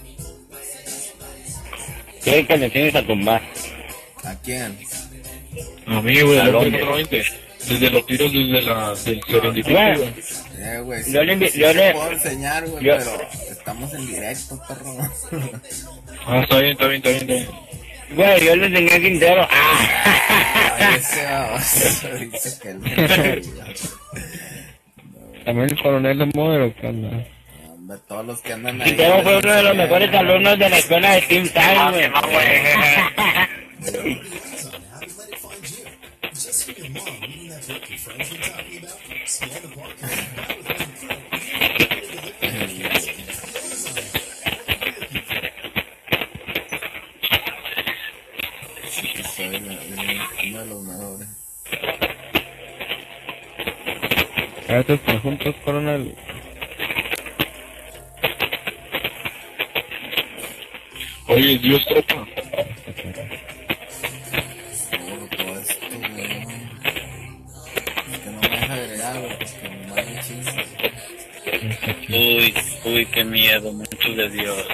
Quiero que me tienes a tumbar. ¿A quién? A mí, güey, ¿A al dónde? cuatro veinte. Desde los tiros desde la, del Serendipity, Güey. güey. Eh, güey. Yo sí- le envi- sí yo te le- puedo enseñar, güey, yo- pero estamos en directo, perro. Ah, está bien, está bien, está bien, está bien. Güey, yo le enseñé a Quintero. Ay, ¡Ah! ese baboso dice que el También el coronel de modelo, ¿qué onda? Hombre, todos los que andan ahí. Quintero fue uno de los mejores alumnos de la escuela de Team Time, güey. Soy uno de los mejores. A estos conjuntos, coronel. Oye, Dios tropa. Todo, todo esto, güey. Es que no me deja agregar, güey, porque me manda chistes. Uy, uy, qué miedo, mucho de Dios.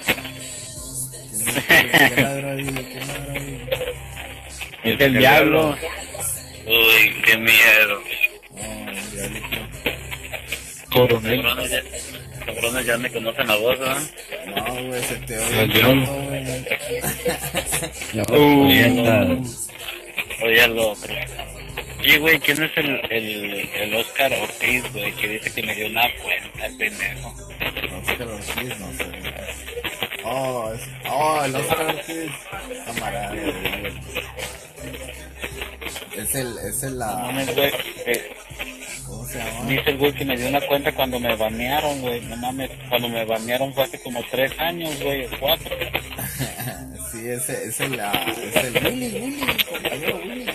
¿Quién ladra ahí? ¿Quién ladra ahí? Es el diablo. Uy, qué miedo. Oh, diablito. Coronel. Cabrones ya, cabrones ya me conocen la voz, ¿verdad? No, güey, se te El oye diablo. todo, güey. Ya, Uh. ya está. Oye, lo otro. Sí, güey, ¿quién es el, el, el Oscar Ortiz, güey, que dice que me dio una cuenta, el pendejo? Oscar Ortiz, no sé. Oh, es, oh, el Oscar Ortiz. Camarada, güey. Es el, es el, No la... mames, güey. Eh, ¿Cómo se llama? dice el güey que me dio una cuenta cuando me banearon, güey. No mames, cuando me banearon fue hace como tres años, güey, o cuatro. Sí, ese, ese, la, es el Willy, Willy, compañero Willy.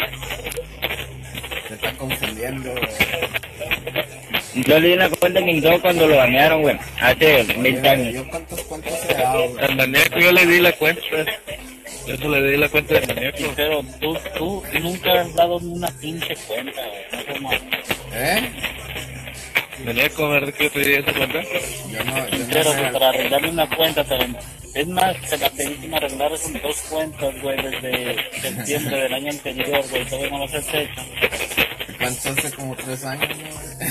Se está confundiendo, güey. Yo le di una cuenta en Nintendo cuando lo banearon, güey. Hace veinte años. ¿Yo cuántos, cuántos he dado, güey? Al maníaco yo le di la cuenta. Yo se le di la cuenta del maníaco. Pero tú, tú nunca has dado ni una pinche cuenta, güey. No sé más. ¿Eh? Maníaco, ¿verdad que yo te di esa cuenta? Yo no, yo Pero no que sé. para arreglarme una cuenta, pero es más, te la pedí que me arreglaras con dos cuentas, güey, desde septiembre del año anterior, güey, todavía no las has hecho. ¿Cuánto hace? Como tres años, ¿no,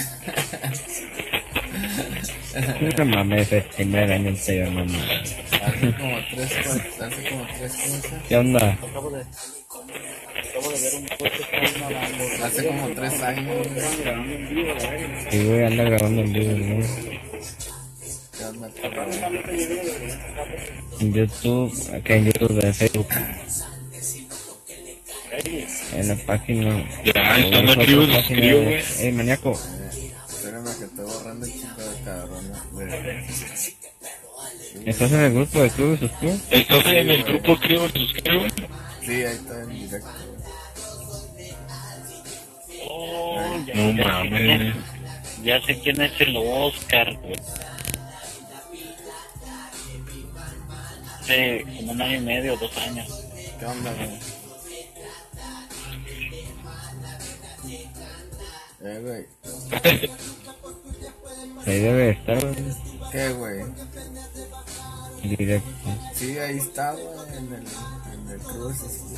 güey? No mames, septiembre del año anterior, mamá. Hace como tres, cua- hace como tres cosas. ¿Qué onda? Acabo de, acabo de ver un coche que está nadando. Hace como tres años, güey. Sí, güey, anda grabando en vivo, ¿no? ¿Qué onda, perro? En YouTube, acá en YouTube, en Facebook. En la página. Ya, en están la activos los página críos, de- güey. Ey, maníaco. Espérame que estoy borrando el chico de cabrón, güey. ¿Estás en el grupo de clubes sus clubes? ¿Estás en el grupo crío versus crío, güey? Sí, ahí está en directo, güey. Oh, ya, No ya, mames. ya sé quién es el Oscar, güey. Hace como un año y medio, dos años. ¿Qué onda, güey? Eh, güey. Ahí debe estar, güey. ¿Qué, güey? Directo. Sí, ahí está, güey, en el, en el cruz.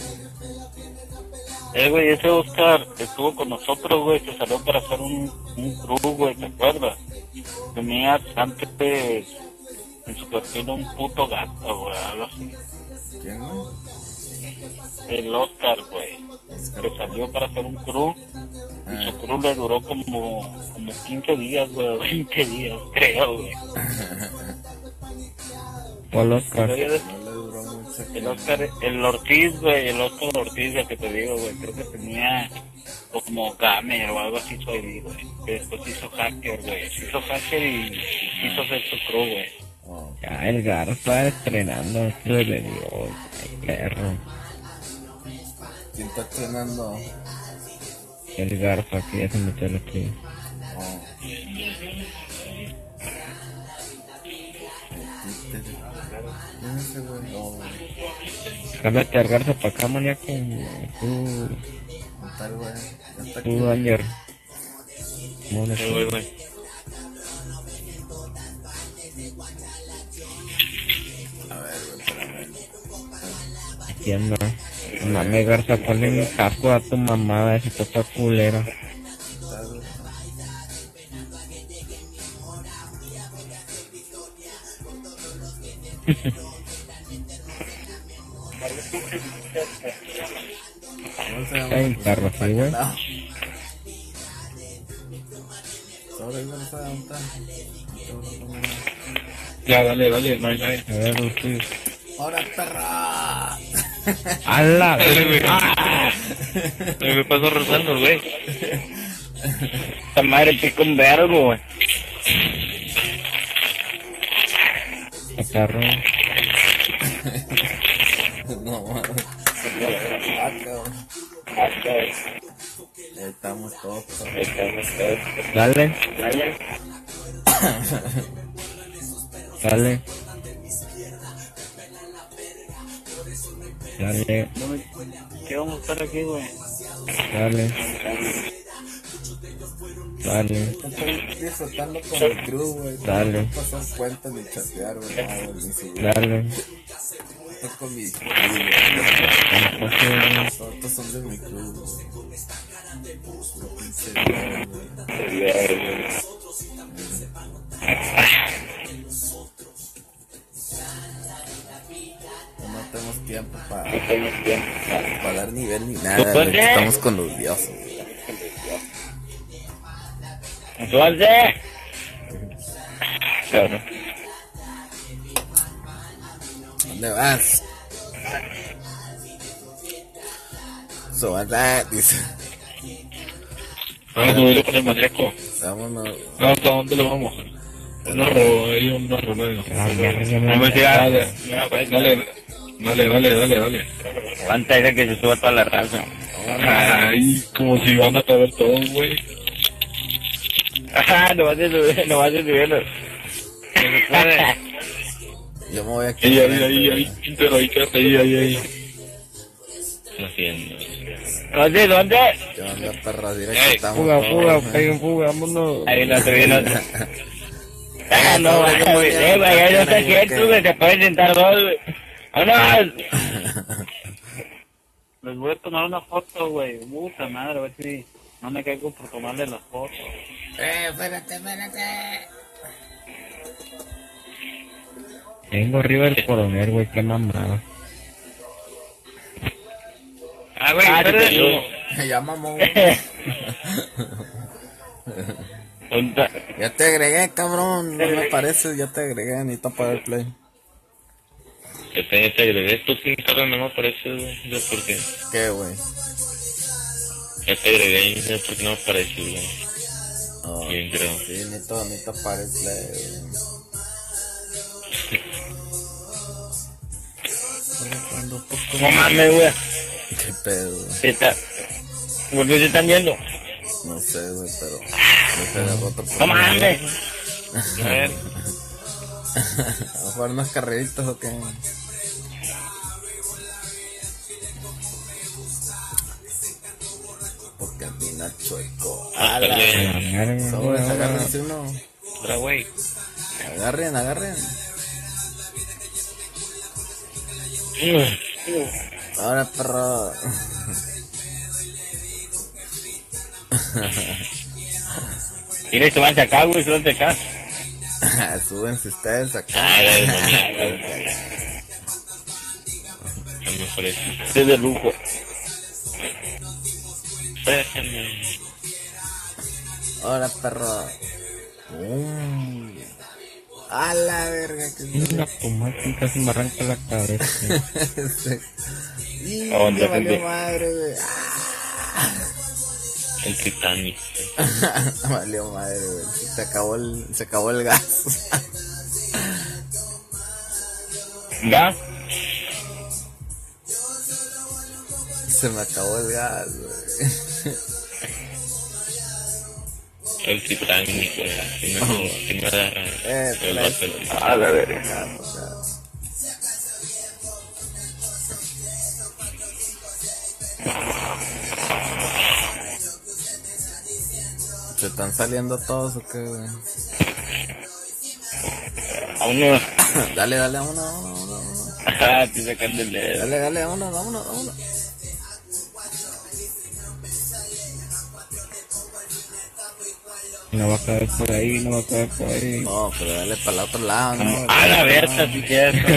Eh, güey, ese Oscar estuvo con nosotros, güey, que salió para hacer un, un crew, güey, ¿te acuerdas? Tenía antes de, en su perfil un puto gato, güey, algo así. ¿Quién, güey? El Oscar, güey, que salió para hacer un crew. Y su crew le duró como, como quince días, güey, veinte días, creo, güey. ¿Cuál Oscar? Pero ya des- No le duró mucho El tiempo. Oscar, el Ortiz, güey, el Oscar Ortiz, el que te digo, güey, creo que tenía como gamer o algo así su I D, güey. Que después se hizo hacker, güey. Se hizo hacker y, y quiso hacer su crew, güey. Oh, Ya, el Garza está estrenando. Esto le dio. Ay, perro. ¿quién está estrenando? El Garza, que ya se metió al estudio. Oh. ¿Quién es ese, güey? Oh, Cámbiate al Garza para acá, maníaco. Tú, ¿dónde está el güey? Ya está aquí. tú, Anger. ¿Cómo le Eh, güey, güey. A ver, güey, espérame. Aquí anda. No mames, Garza, ponle un casco a tu mamada, esa toca culera. Está, güey. ¿Cómo se llama? Está en carro, sí, güey. No. Sobre, güey, no sabe dónde está. Ya, dale, dale, no hay nadie. A ver, usted. ¡Ahora, perra! ¡A la Dale, güey. ¡Ah! Me pasó rozando, güey. Esta madre pica un verbo, güey. A carro. No, mames. Ah, cabrón. Ya estamos todos. cabrón. Dale. Dale. Dale. ¿Qué vamos a estar aquí, güey? Dale. Dale. Estoy disfrutando con el crew, güey. Dale. No pasar cuentas ni chatear, güey. Nada, güey, ni subir. Dale. Estoy con mi crew, güey. Entonces, Todos son de mi crew, güey. Lo pinche bien, güey. No tenemos tiempo para, para dar nivel ni nada, güey. Estamos con los dioses. Entonces, claro. ¿Dónde vas? So what's that? Dice. Vamos a subirlo con el manejo. Vámonos. No, ¿hasta dónde lo vamos? No, ahí un remedio. No me sigas. Dale, dale, dale, dale, dale, dale. Aguanta, deja que se suba toda la raza. Ay, como si van a caber todos, güey. Ajá, no vas a subir, no vas a subirlo. Yo me voy aquí. Ahí, ahí, ahí, ahí, Quintero, ahí, quédate, ahí, ahí, ahí. Haciendo. ¿Dónde, dónde? ¿Qué onda, perra? Diré Ey, que estamos. Fuga, todos, fuga, ¿eh? peguen fuga, vámonos. Ahí viene otro, viene otro. Ah, no, güey, eh, güey, ya no está cierto, güey, se pueden sentar dos, güey. ¡Vámonos! Les voy a tomar una foto, güey. Puta madre, a ver si no me caigo por tomarle la foto. Eh, espérate, espérate. Vengo arriba del coronel, güey, qué mamada. Ah, güey, Ah, te espérate. ayudo. Ya mamó. Punta. Ya te agregué, cabrón. No me apareces, ya te agregué. Necesito pagar play. Que te, te agregué esto sin cara, no me aparece, güey. Yo por qué. ¿Qué, güey? Ya te agregué y no sé por qué no me aparece, güey. Oh, Bien, creo. sí, necesito, necesito pagar play, güey. No mames, güey. ¿Qué pedo? ¿Qué está? ¿Por qué se están yendo? No sé, güey, pero... No sé, de otro No mames. A ver. ¿A jugar unas carreritas o qué? Porque camina chueco. Dale. La verga, Sobres, güey. agárrense uno. Otra, güey. Agarren, agarren. Ahora, perro. Mira, súbanse acá, güey, súbanse acá. Súbense ustedes acá. Ay, ay, mamá. No me aparece. Este es de lujo. Déjame. Ahora, perro. Mm. A la verga, que Una pomada casi me arranca la cabeza. Y ¿A dónde, me valió gente? madre, güey. El Titanic. Valió madre, güey. Se acabó el, se acabó el gas. ¿Ya? Se me acabó el gas, güey. El Titanic, güey. Si no, si no agarra Eh, el la- vato. A la verga. Ya, o sea. ¿Se están saliendo todos o qué, güey? Vámonos. Dale, dale, vámonos, vámonos, vámonos. Ajá, estoy sacando el dedo. Dale, dale, vámonos, vámonos, vámonos. No va a caer por ahí, no va a caer por ahí. No, pero dale para el otro lado, ¿no? A la verga, si quieres.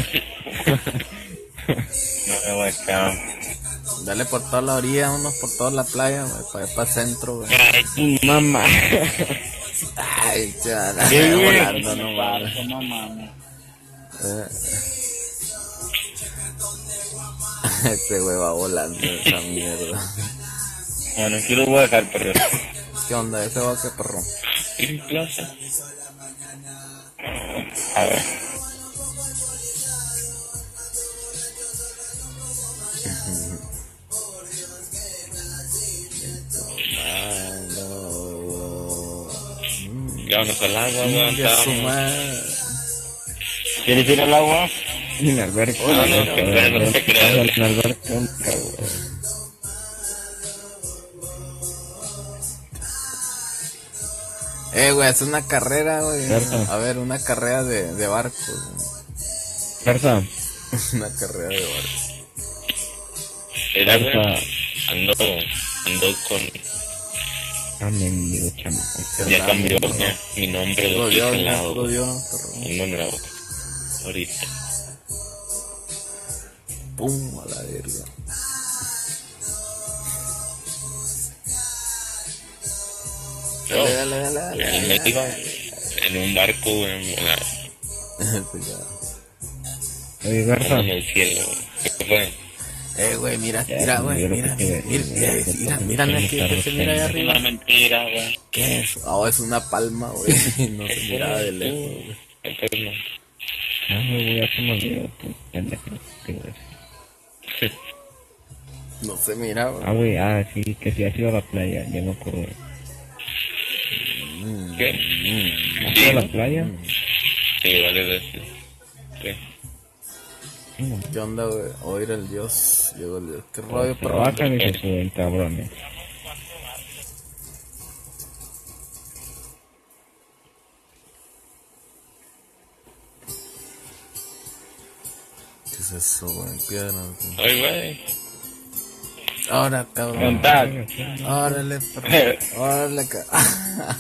No me voy a quedar. Dale por toda la orilla, unos por toda la playa, güey, para ir para el centro, güey. Ay, mamá. Ay, chaval, Sí, güey. volando, no mames. No mames. Eh. Este güey va volando esa mierda. Bueno, aquí lo voy a dejar, pero... ¿Qué onda? ¿Ese va qué perro? En plaza. A ver. Vámonos al agua, Ya su aguantamos. madre. ¿Quieres ir al agua? En la alberca. No, no, no, no, no te creas. En la alberca, güey. Eh, güey, es una carrera, güey. Cierto. A ver, una carrera de, de barcos. Garza, güey. Una carrera de barcos. Era, güey. Garza. Ando, ando con... Amén, chamaco. Ya cambió ya, mi nombre Puro de Dios, este güey, lado. puro Dios, perro. Uno nuevo. Ahorita. Pum, a la verga. Dale, dale, dale, dale. En dale, México, dale. en un barco, güey, en la- Pues ya. Oye, Garza, en el cielo. ¿Qué fue? Eh, güey, mira, Ya, mira, yo güey, creo mira, que mira, te- mira, mira, te- mira, te- mira, te- mira, te- que, te- que se mira ahí Es arriba. una mentira, güey. ¿Qué es? Oh, es una palma, güey. No se miraba de lejos, güey. No, güey, ya se me olvidó, pues, pendejo, qué güey. No se mira, güey. Ah, güey, ah, sí, que sí has ido a la playa, ya me acordé. ¿Qué? ¿Has ido a la playa? Sí, vale veces. ¿Qué? ¿Qué onda, güey? Oír el dios. Llegó el dios. ¿Qué rollo, Se perro? bajan y se suben, cabrones. ¿Qué es eso, güey? Piedra, güey. Ay, güey. Ahora, cabrón. Contar. Órale, perro. Órale, cabrón.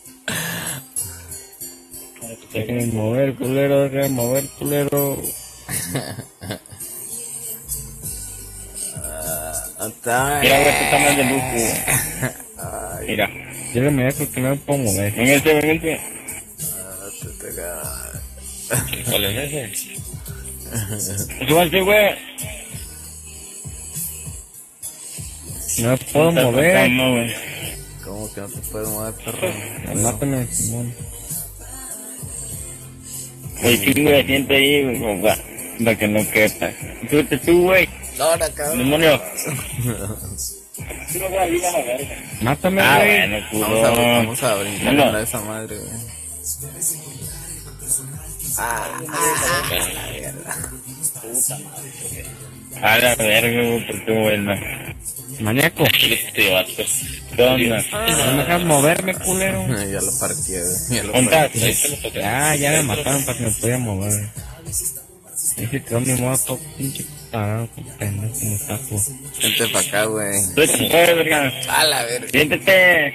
Déjenme mover, culero, déjenme mover, culero. Está. Mira, güey, tú estás más de luz, güey. Mira. Dígame eso que no me puedo mover. Vénganse, vénganse. Ah, te pega. ¿Cuál es ese? Súbanse, güey. No me puedo Está mover. pasando, güey. ¿Cómo que no te puedes mover, perro? Mátame, Simón. El chingo de gente ahí, güey, como para, para que no quepa. Súbete tú, güey. Ahora, cabrón. Demonio. Mátame, Ah, güey. bueno, Vamos a, culo. vamos a brincar No. para esa madre, güey. A la verga, güey, por qué buena. Maníaco. Este vato. ¿Qué onda? No me dejas moverme, culero. Ya lo partí, güey. Ya lo ¿Dónde partí. estás? Ya, ya me mataron para que me pudiera mover. Dice que mi modo todo pinche parado, como pendejo, como taco. Vente pa' acá, güey. Súbete, pues, verga. A la verga. Siéntete.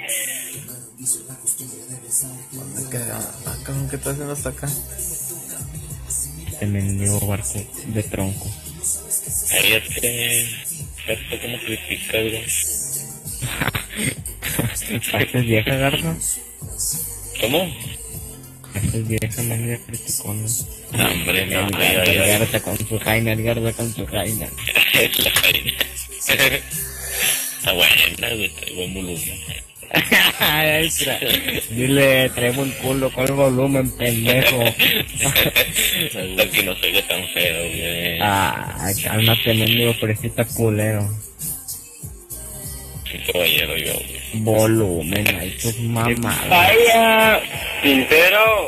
¿Dónde queda? Ah, cabrón, ¿qué estás haciendo hasta acá? Este mendigo barco de tronco. Ay, es que... Esto como critica, güey. ¿Haces vieja, garza? ¿Cómo? ¿Haces vieja, mendiga criticona? No, hombre, no, ay, ay, ay. Garza con su jaina, garza con su jaina. Es la vaina. Está buena, güey, está buen volumen. Ay, tra- Dile, traemos un culo con el volumen, pendejo. Para que no se oiga tan feo, güey. Ah, cálmate, mendigo, fresita culero. Sí, caballero, yo, güey. Volumen, ay, tus mamadas. Vaya. Sincero.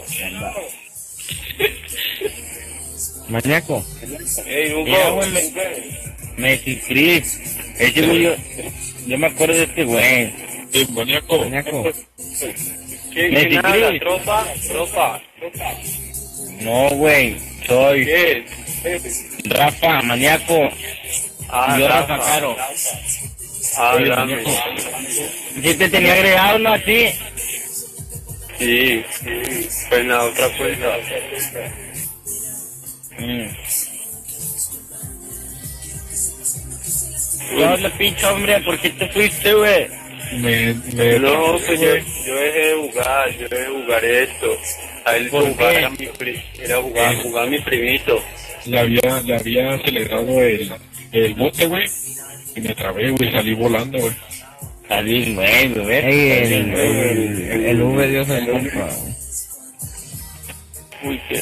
Maníaco. Ey, Hugo. Güey, me, me Chris. Ese güey, yo, yo me acuerdo de este güey. Sí, maníaco. Maníaco. ¿Quién habla? ¿Tropa? ¿Tropa? No, güey. Soy Rafa, maníaco. Ah, Yo Rafa. Rafa Caro. Ah, Oye, dame. maníaco. ¿Sí te tenía agregado, no, así? Sí, sí. Pues en la otra cuenta. Mm. ¿Qué onda, pinche hombre? ¿Por qué te fuiste, güey? Me, me... No, pues yo, yo dejé de jugar, yo dejé de jugar esto. A él ¿Por jugar qué? era mi, pri- era jugar, jugar a mi primito. Le había, le había acelerado el, el bote, güey. Y me trabé, güey, salí volando, güey. Salí, güey, güey. Ey, el, el, el, el V Dios el compa. Uy, qué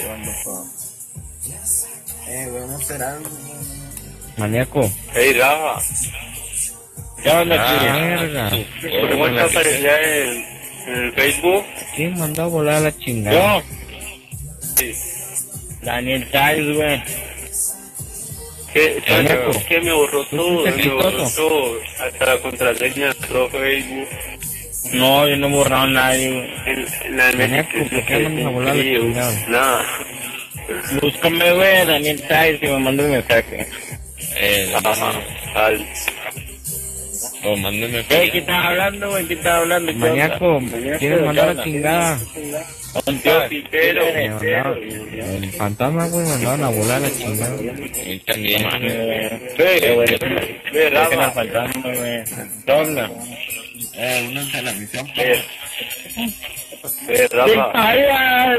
Eh, güey, no será. Maníaco. Hey, Rafa, ¿Qué onda, Ah, tío? verga. ¿cómo te aparecía en, en el Facebook? ¿Quién mandó a volar a la chingada? Yo, Sí. Daniel Sáenz, güey. ¿Qué, Maníaco. ¿sabes qué? Me borró ¿Tú todo, fuiste me borró exitoso? todo. Hasta la contraseña de todo Facebook. No, yo no he borrado a nadie, güey. En, en la Maníaco, ¿por qué mandas a volar la chingada? Nada. Búscame, güey, Daniel Sáenz, y me manda un mensaje. Eh, Ajá. Al, o mándeme Eh, ¿qué estás hablando, güey? ¿Qué estás hablando? ¿Qué Maníaco, onda? ¿quieres mandar a la chingada? ¿Dónde Tío estás? Pipero. Me mandaron- El fantasma, güey, mandaron a volar a la chingada. También, Eh, Ve, güey, ve, dejen Rafa. al fantasma, güey. ¿Qué onda? Eh, únanse a la misión. Ve, ve, Rafa. ¡Ay,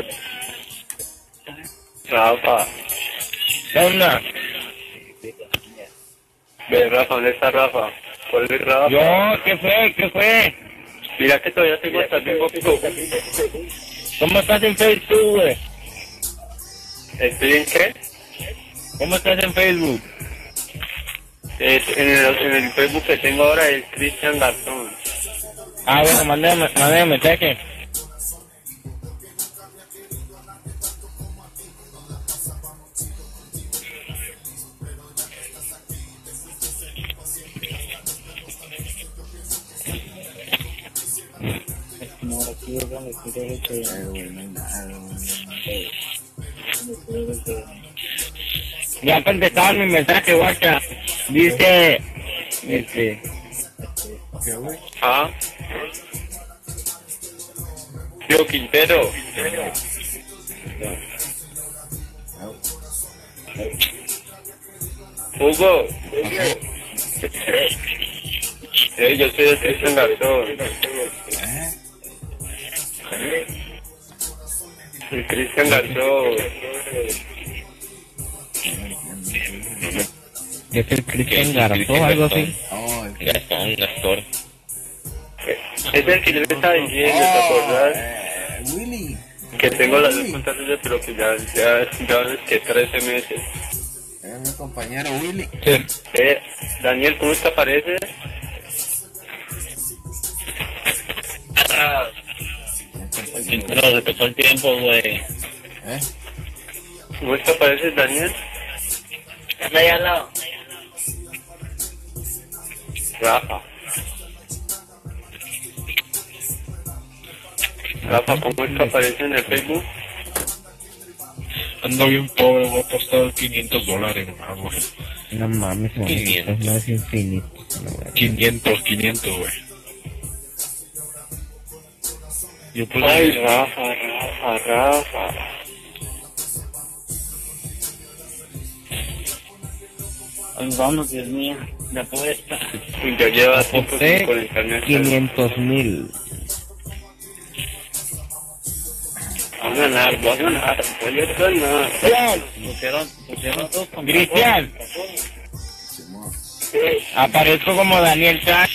Rafa. ¿Qué onda? Ve, Rafa, ¿dónde está Rafa? ¿Cuál es Rafa? Yo, ¿qué fue? ¿Qué fue? Mira que todavía tengo hasta el mismo pico. ¿Cómo estás en Facebook, güey? ¿Estoy en qué? ¿Cómo estás en Facebook? Es, en, el, en el Facebook que tengo ahora es Cristian Garzón. Ah, bueno, mándame, mándame mensaje. Ya contestaron mi mensaje, guacha. Dice, este, Ah. Tío Quintero. Hugo. Eh, yo soy de Cristian Garzón. El Cristian Garzón. Es el Cristian Garzón, algo así. Oh, el que... Gastón, Gastón. Es el que yo le estaba diciendo, ¿te acordás? Eh, Willy. Que tengo las dos cuentas suyas, pero que ya, ya, ya es que trece meses. Es mi compañero Willy. Eh, Daniel, ¿cómo te aparece? Ah, Quintero, se pasó el tiempo, güey. ¿Eh? ¿Cómo te aparece, Daniel? Anda ahí al lado. Rafa. Rafa, ¿cómo es que aparece en el Facebook? Ando bien pobre, voy a apostar quinientos dólares nomás, güey. No mames, güey. quinientos. Es más infinito. No, güey. quinientos, quinientos, güey. Yo pues... Ay, Rafa, Rafa, Rafa. Ay, vamos, Dios mío, la apuesta. Ya lleva tiempo Aposté sin conectarme a quinientos mil. Voy a ganar, voy a ganar, voy a ganar. Pusieron, pusieron todos con Cristian, Simón. aparezco como Daniel Chan.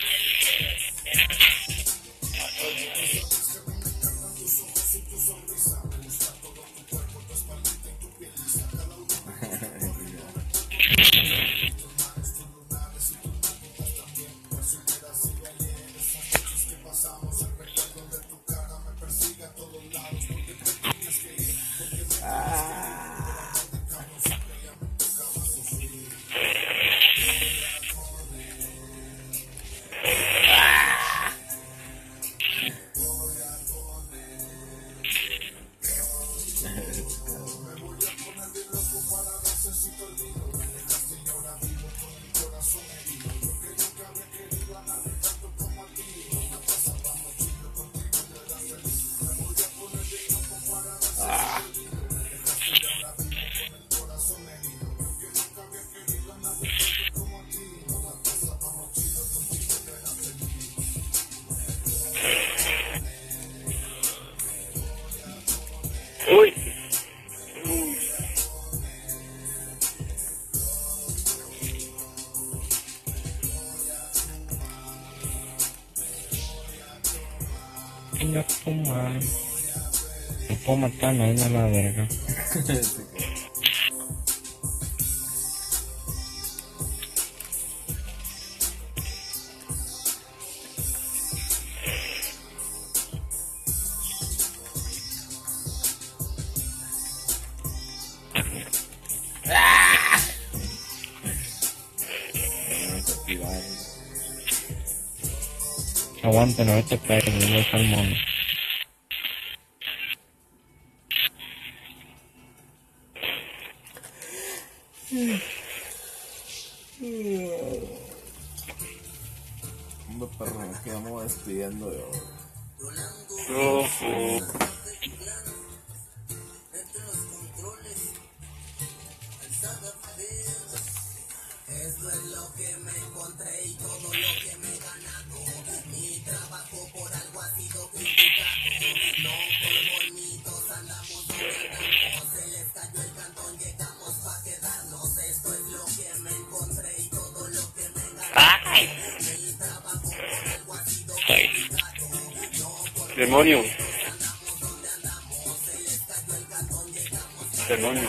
Uy. Venga, toma. Me puedo matar, no hay nada, verga. Aguanta, no te pegues, no es el mono. Hombre, perro, es que vamos despidiendo yo. Rojo. Ay. Demonio. Demonio.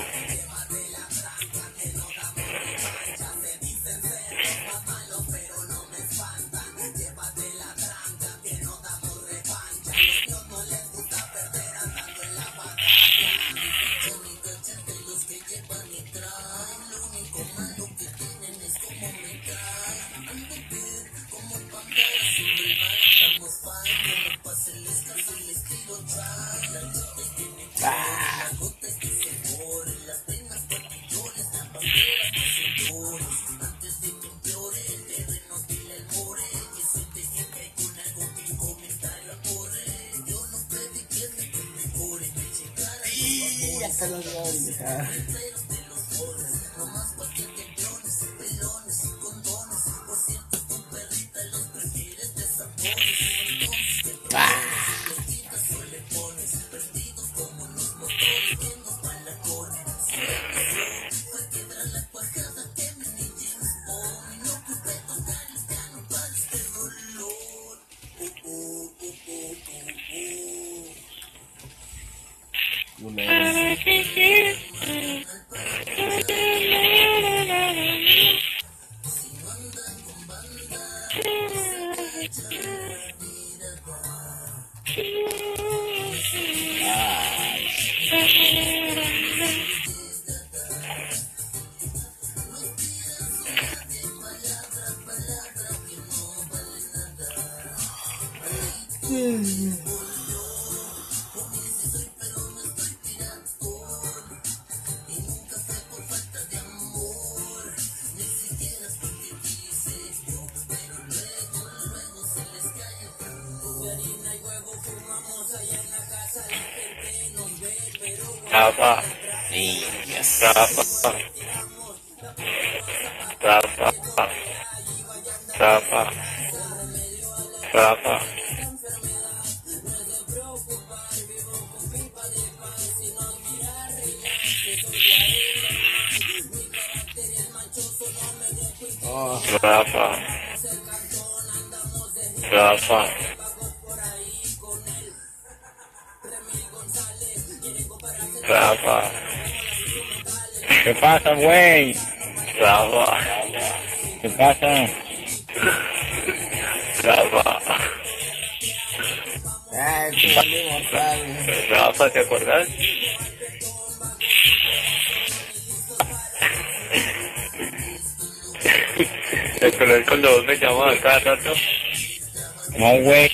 Rafa. Yes. Rafa. Rafa. Rafa. Rafa. Oh, Rafa. Rafa. Rafa. ¿Qué pasa, güey? Rafa. ¿Qué pasa? Rafa. ay, qué buen inmortal. Rafa, ¿te acuerdas? ¿Te acuerdas cuando vos me llamabas cada rato? No, güey.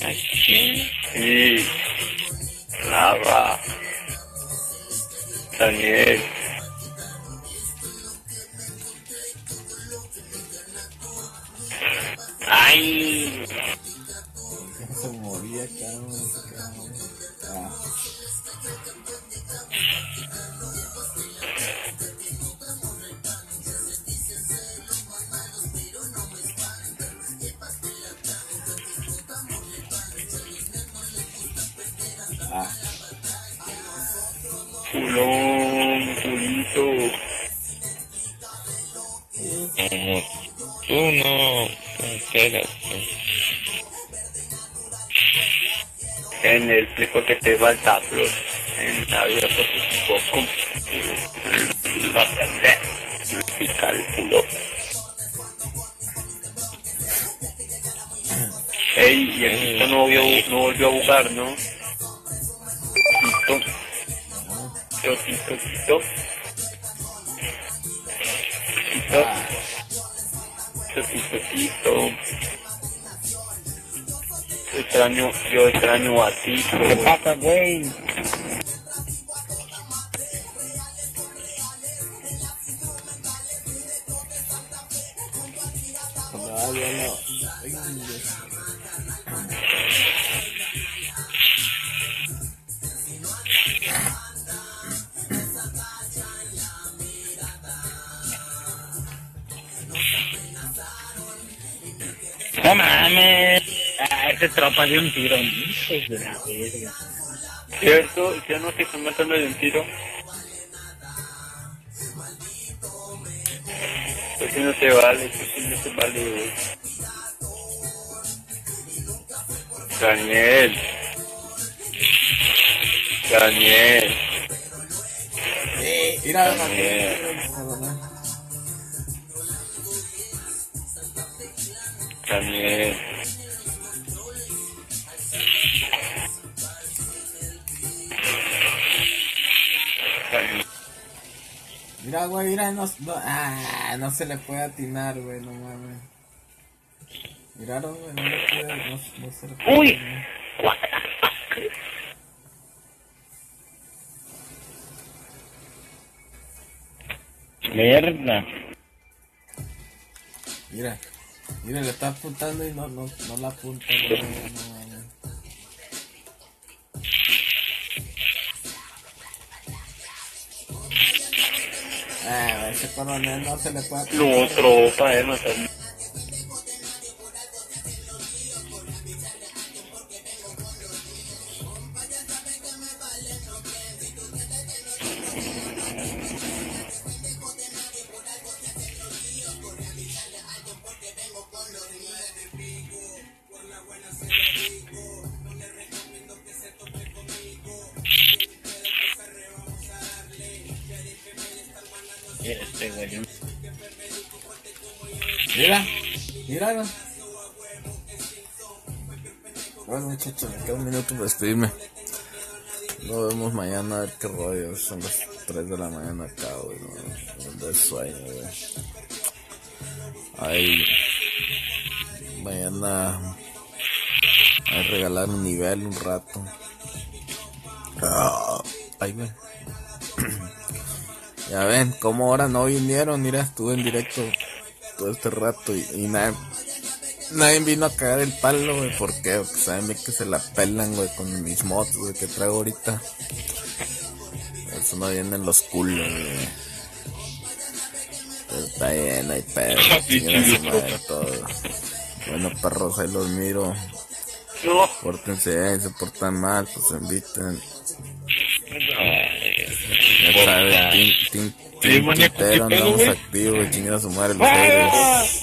Sí. Rafa. Daniel. Ay. Se moría, cabrón. Ah. Ah. Culón, culito. Como tú no te enteras, pues. En el flipo que te va el tablo. En la vida por un poco. Va a aprender. Y cálculo. Ey, y el Tito no volvió, no volvió a jugar, ¿no? Tito. Tito, Tito, Tito. Tito. Tito, Tito, Tito. Extraño, yo extraño a Tito. ¿Qué pasa, güey? No, yo no. Ay, Dios. No mames. Ah, ese tropa de un tiro. Hijos de la verga. ¿Cierto? ¿Ya no se están matando de un tiro? Pues si no se vale, pues si no se vale, güey. Daniel. Daniel. Eh, mira, Daniel. Daniel. Mira, güey, mira, no, no, ah, no se le puede atinar, güey, no mames. Miraron, güey, no le puede, no, no se le puede. Uy. atinar. Mierda. Mira, mira, le está apuntando y no, no, no la apunta, güey, no mames. Ah, güey, ese coronel no se le puede atinar. No, tropa, eh, matar. Este güey. Mira, mira, güey. Bueno, muchachos, me queda un minuto para despedirme. Nos vemos mañana a ver qué rollo. Son las tres de la mañana acá, güey. No, no de sueño, güey. Ahí. Mañana. Hay regalar un nivel un rato. Ah, ahí, güey. Ya ven, como ahora no vinieron. Mira, estuve en directo todo este rato y, y nadie, nadie vino a cagar el palo, güey. ¿Por qué? Porque saben bien que se la pelan, güey, con mis motos, güey, que traigo ahorita. Eso no vienen los culos, güey. Pero está bien, hay pedo. Chingan su madre, todo. Bueno, perros, ahí los miro. No. Pórtense bien, se portan mal, pues inviten. Ya sabes, Team, team, team Quintero, andamos activos, güey, chingan a su madre los aires.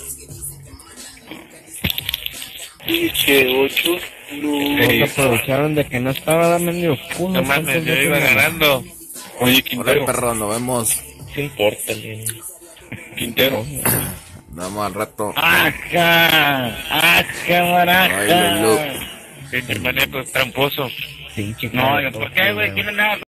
Pinche ocho. No. Se aprovecharon de que no estaba dando medio culo. No mames, yo iba ganando. Oye, Hola, Quintero. perro, nos vemos. ¿Qué importa, niño? Quintero. Nos vemos al rato. ¡Aca! ¡Aca, baraja! Ay, Lulu. Este hermano es tramposo. Pinche No, cara yo, ¿por qué, güey? ¿Quién andaba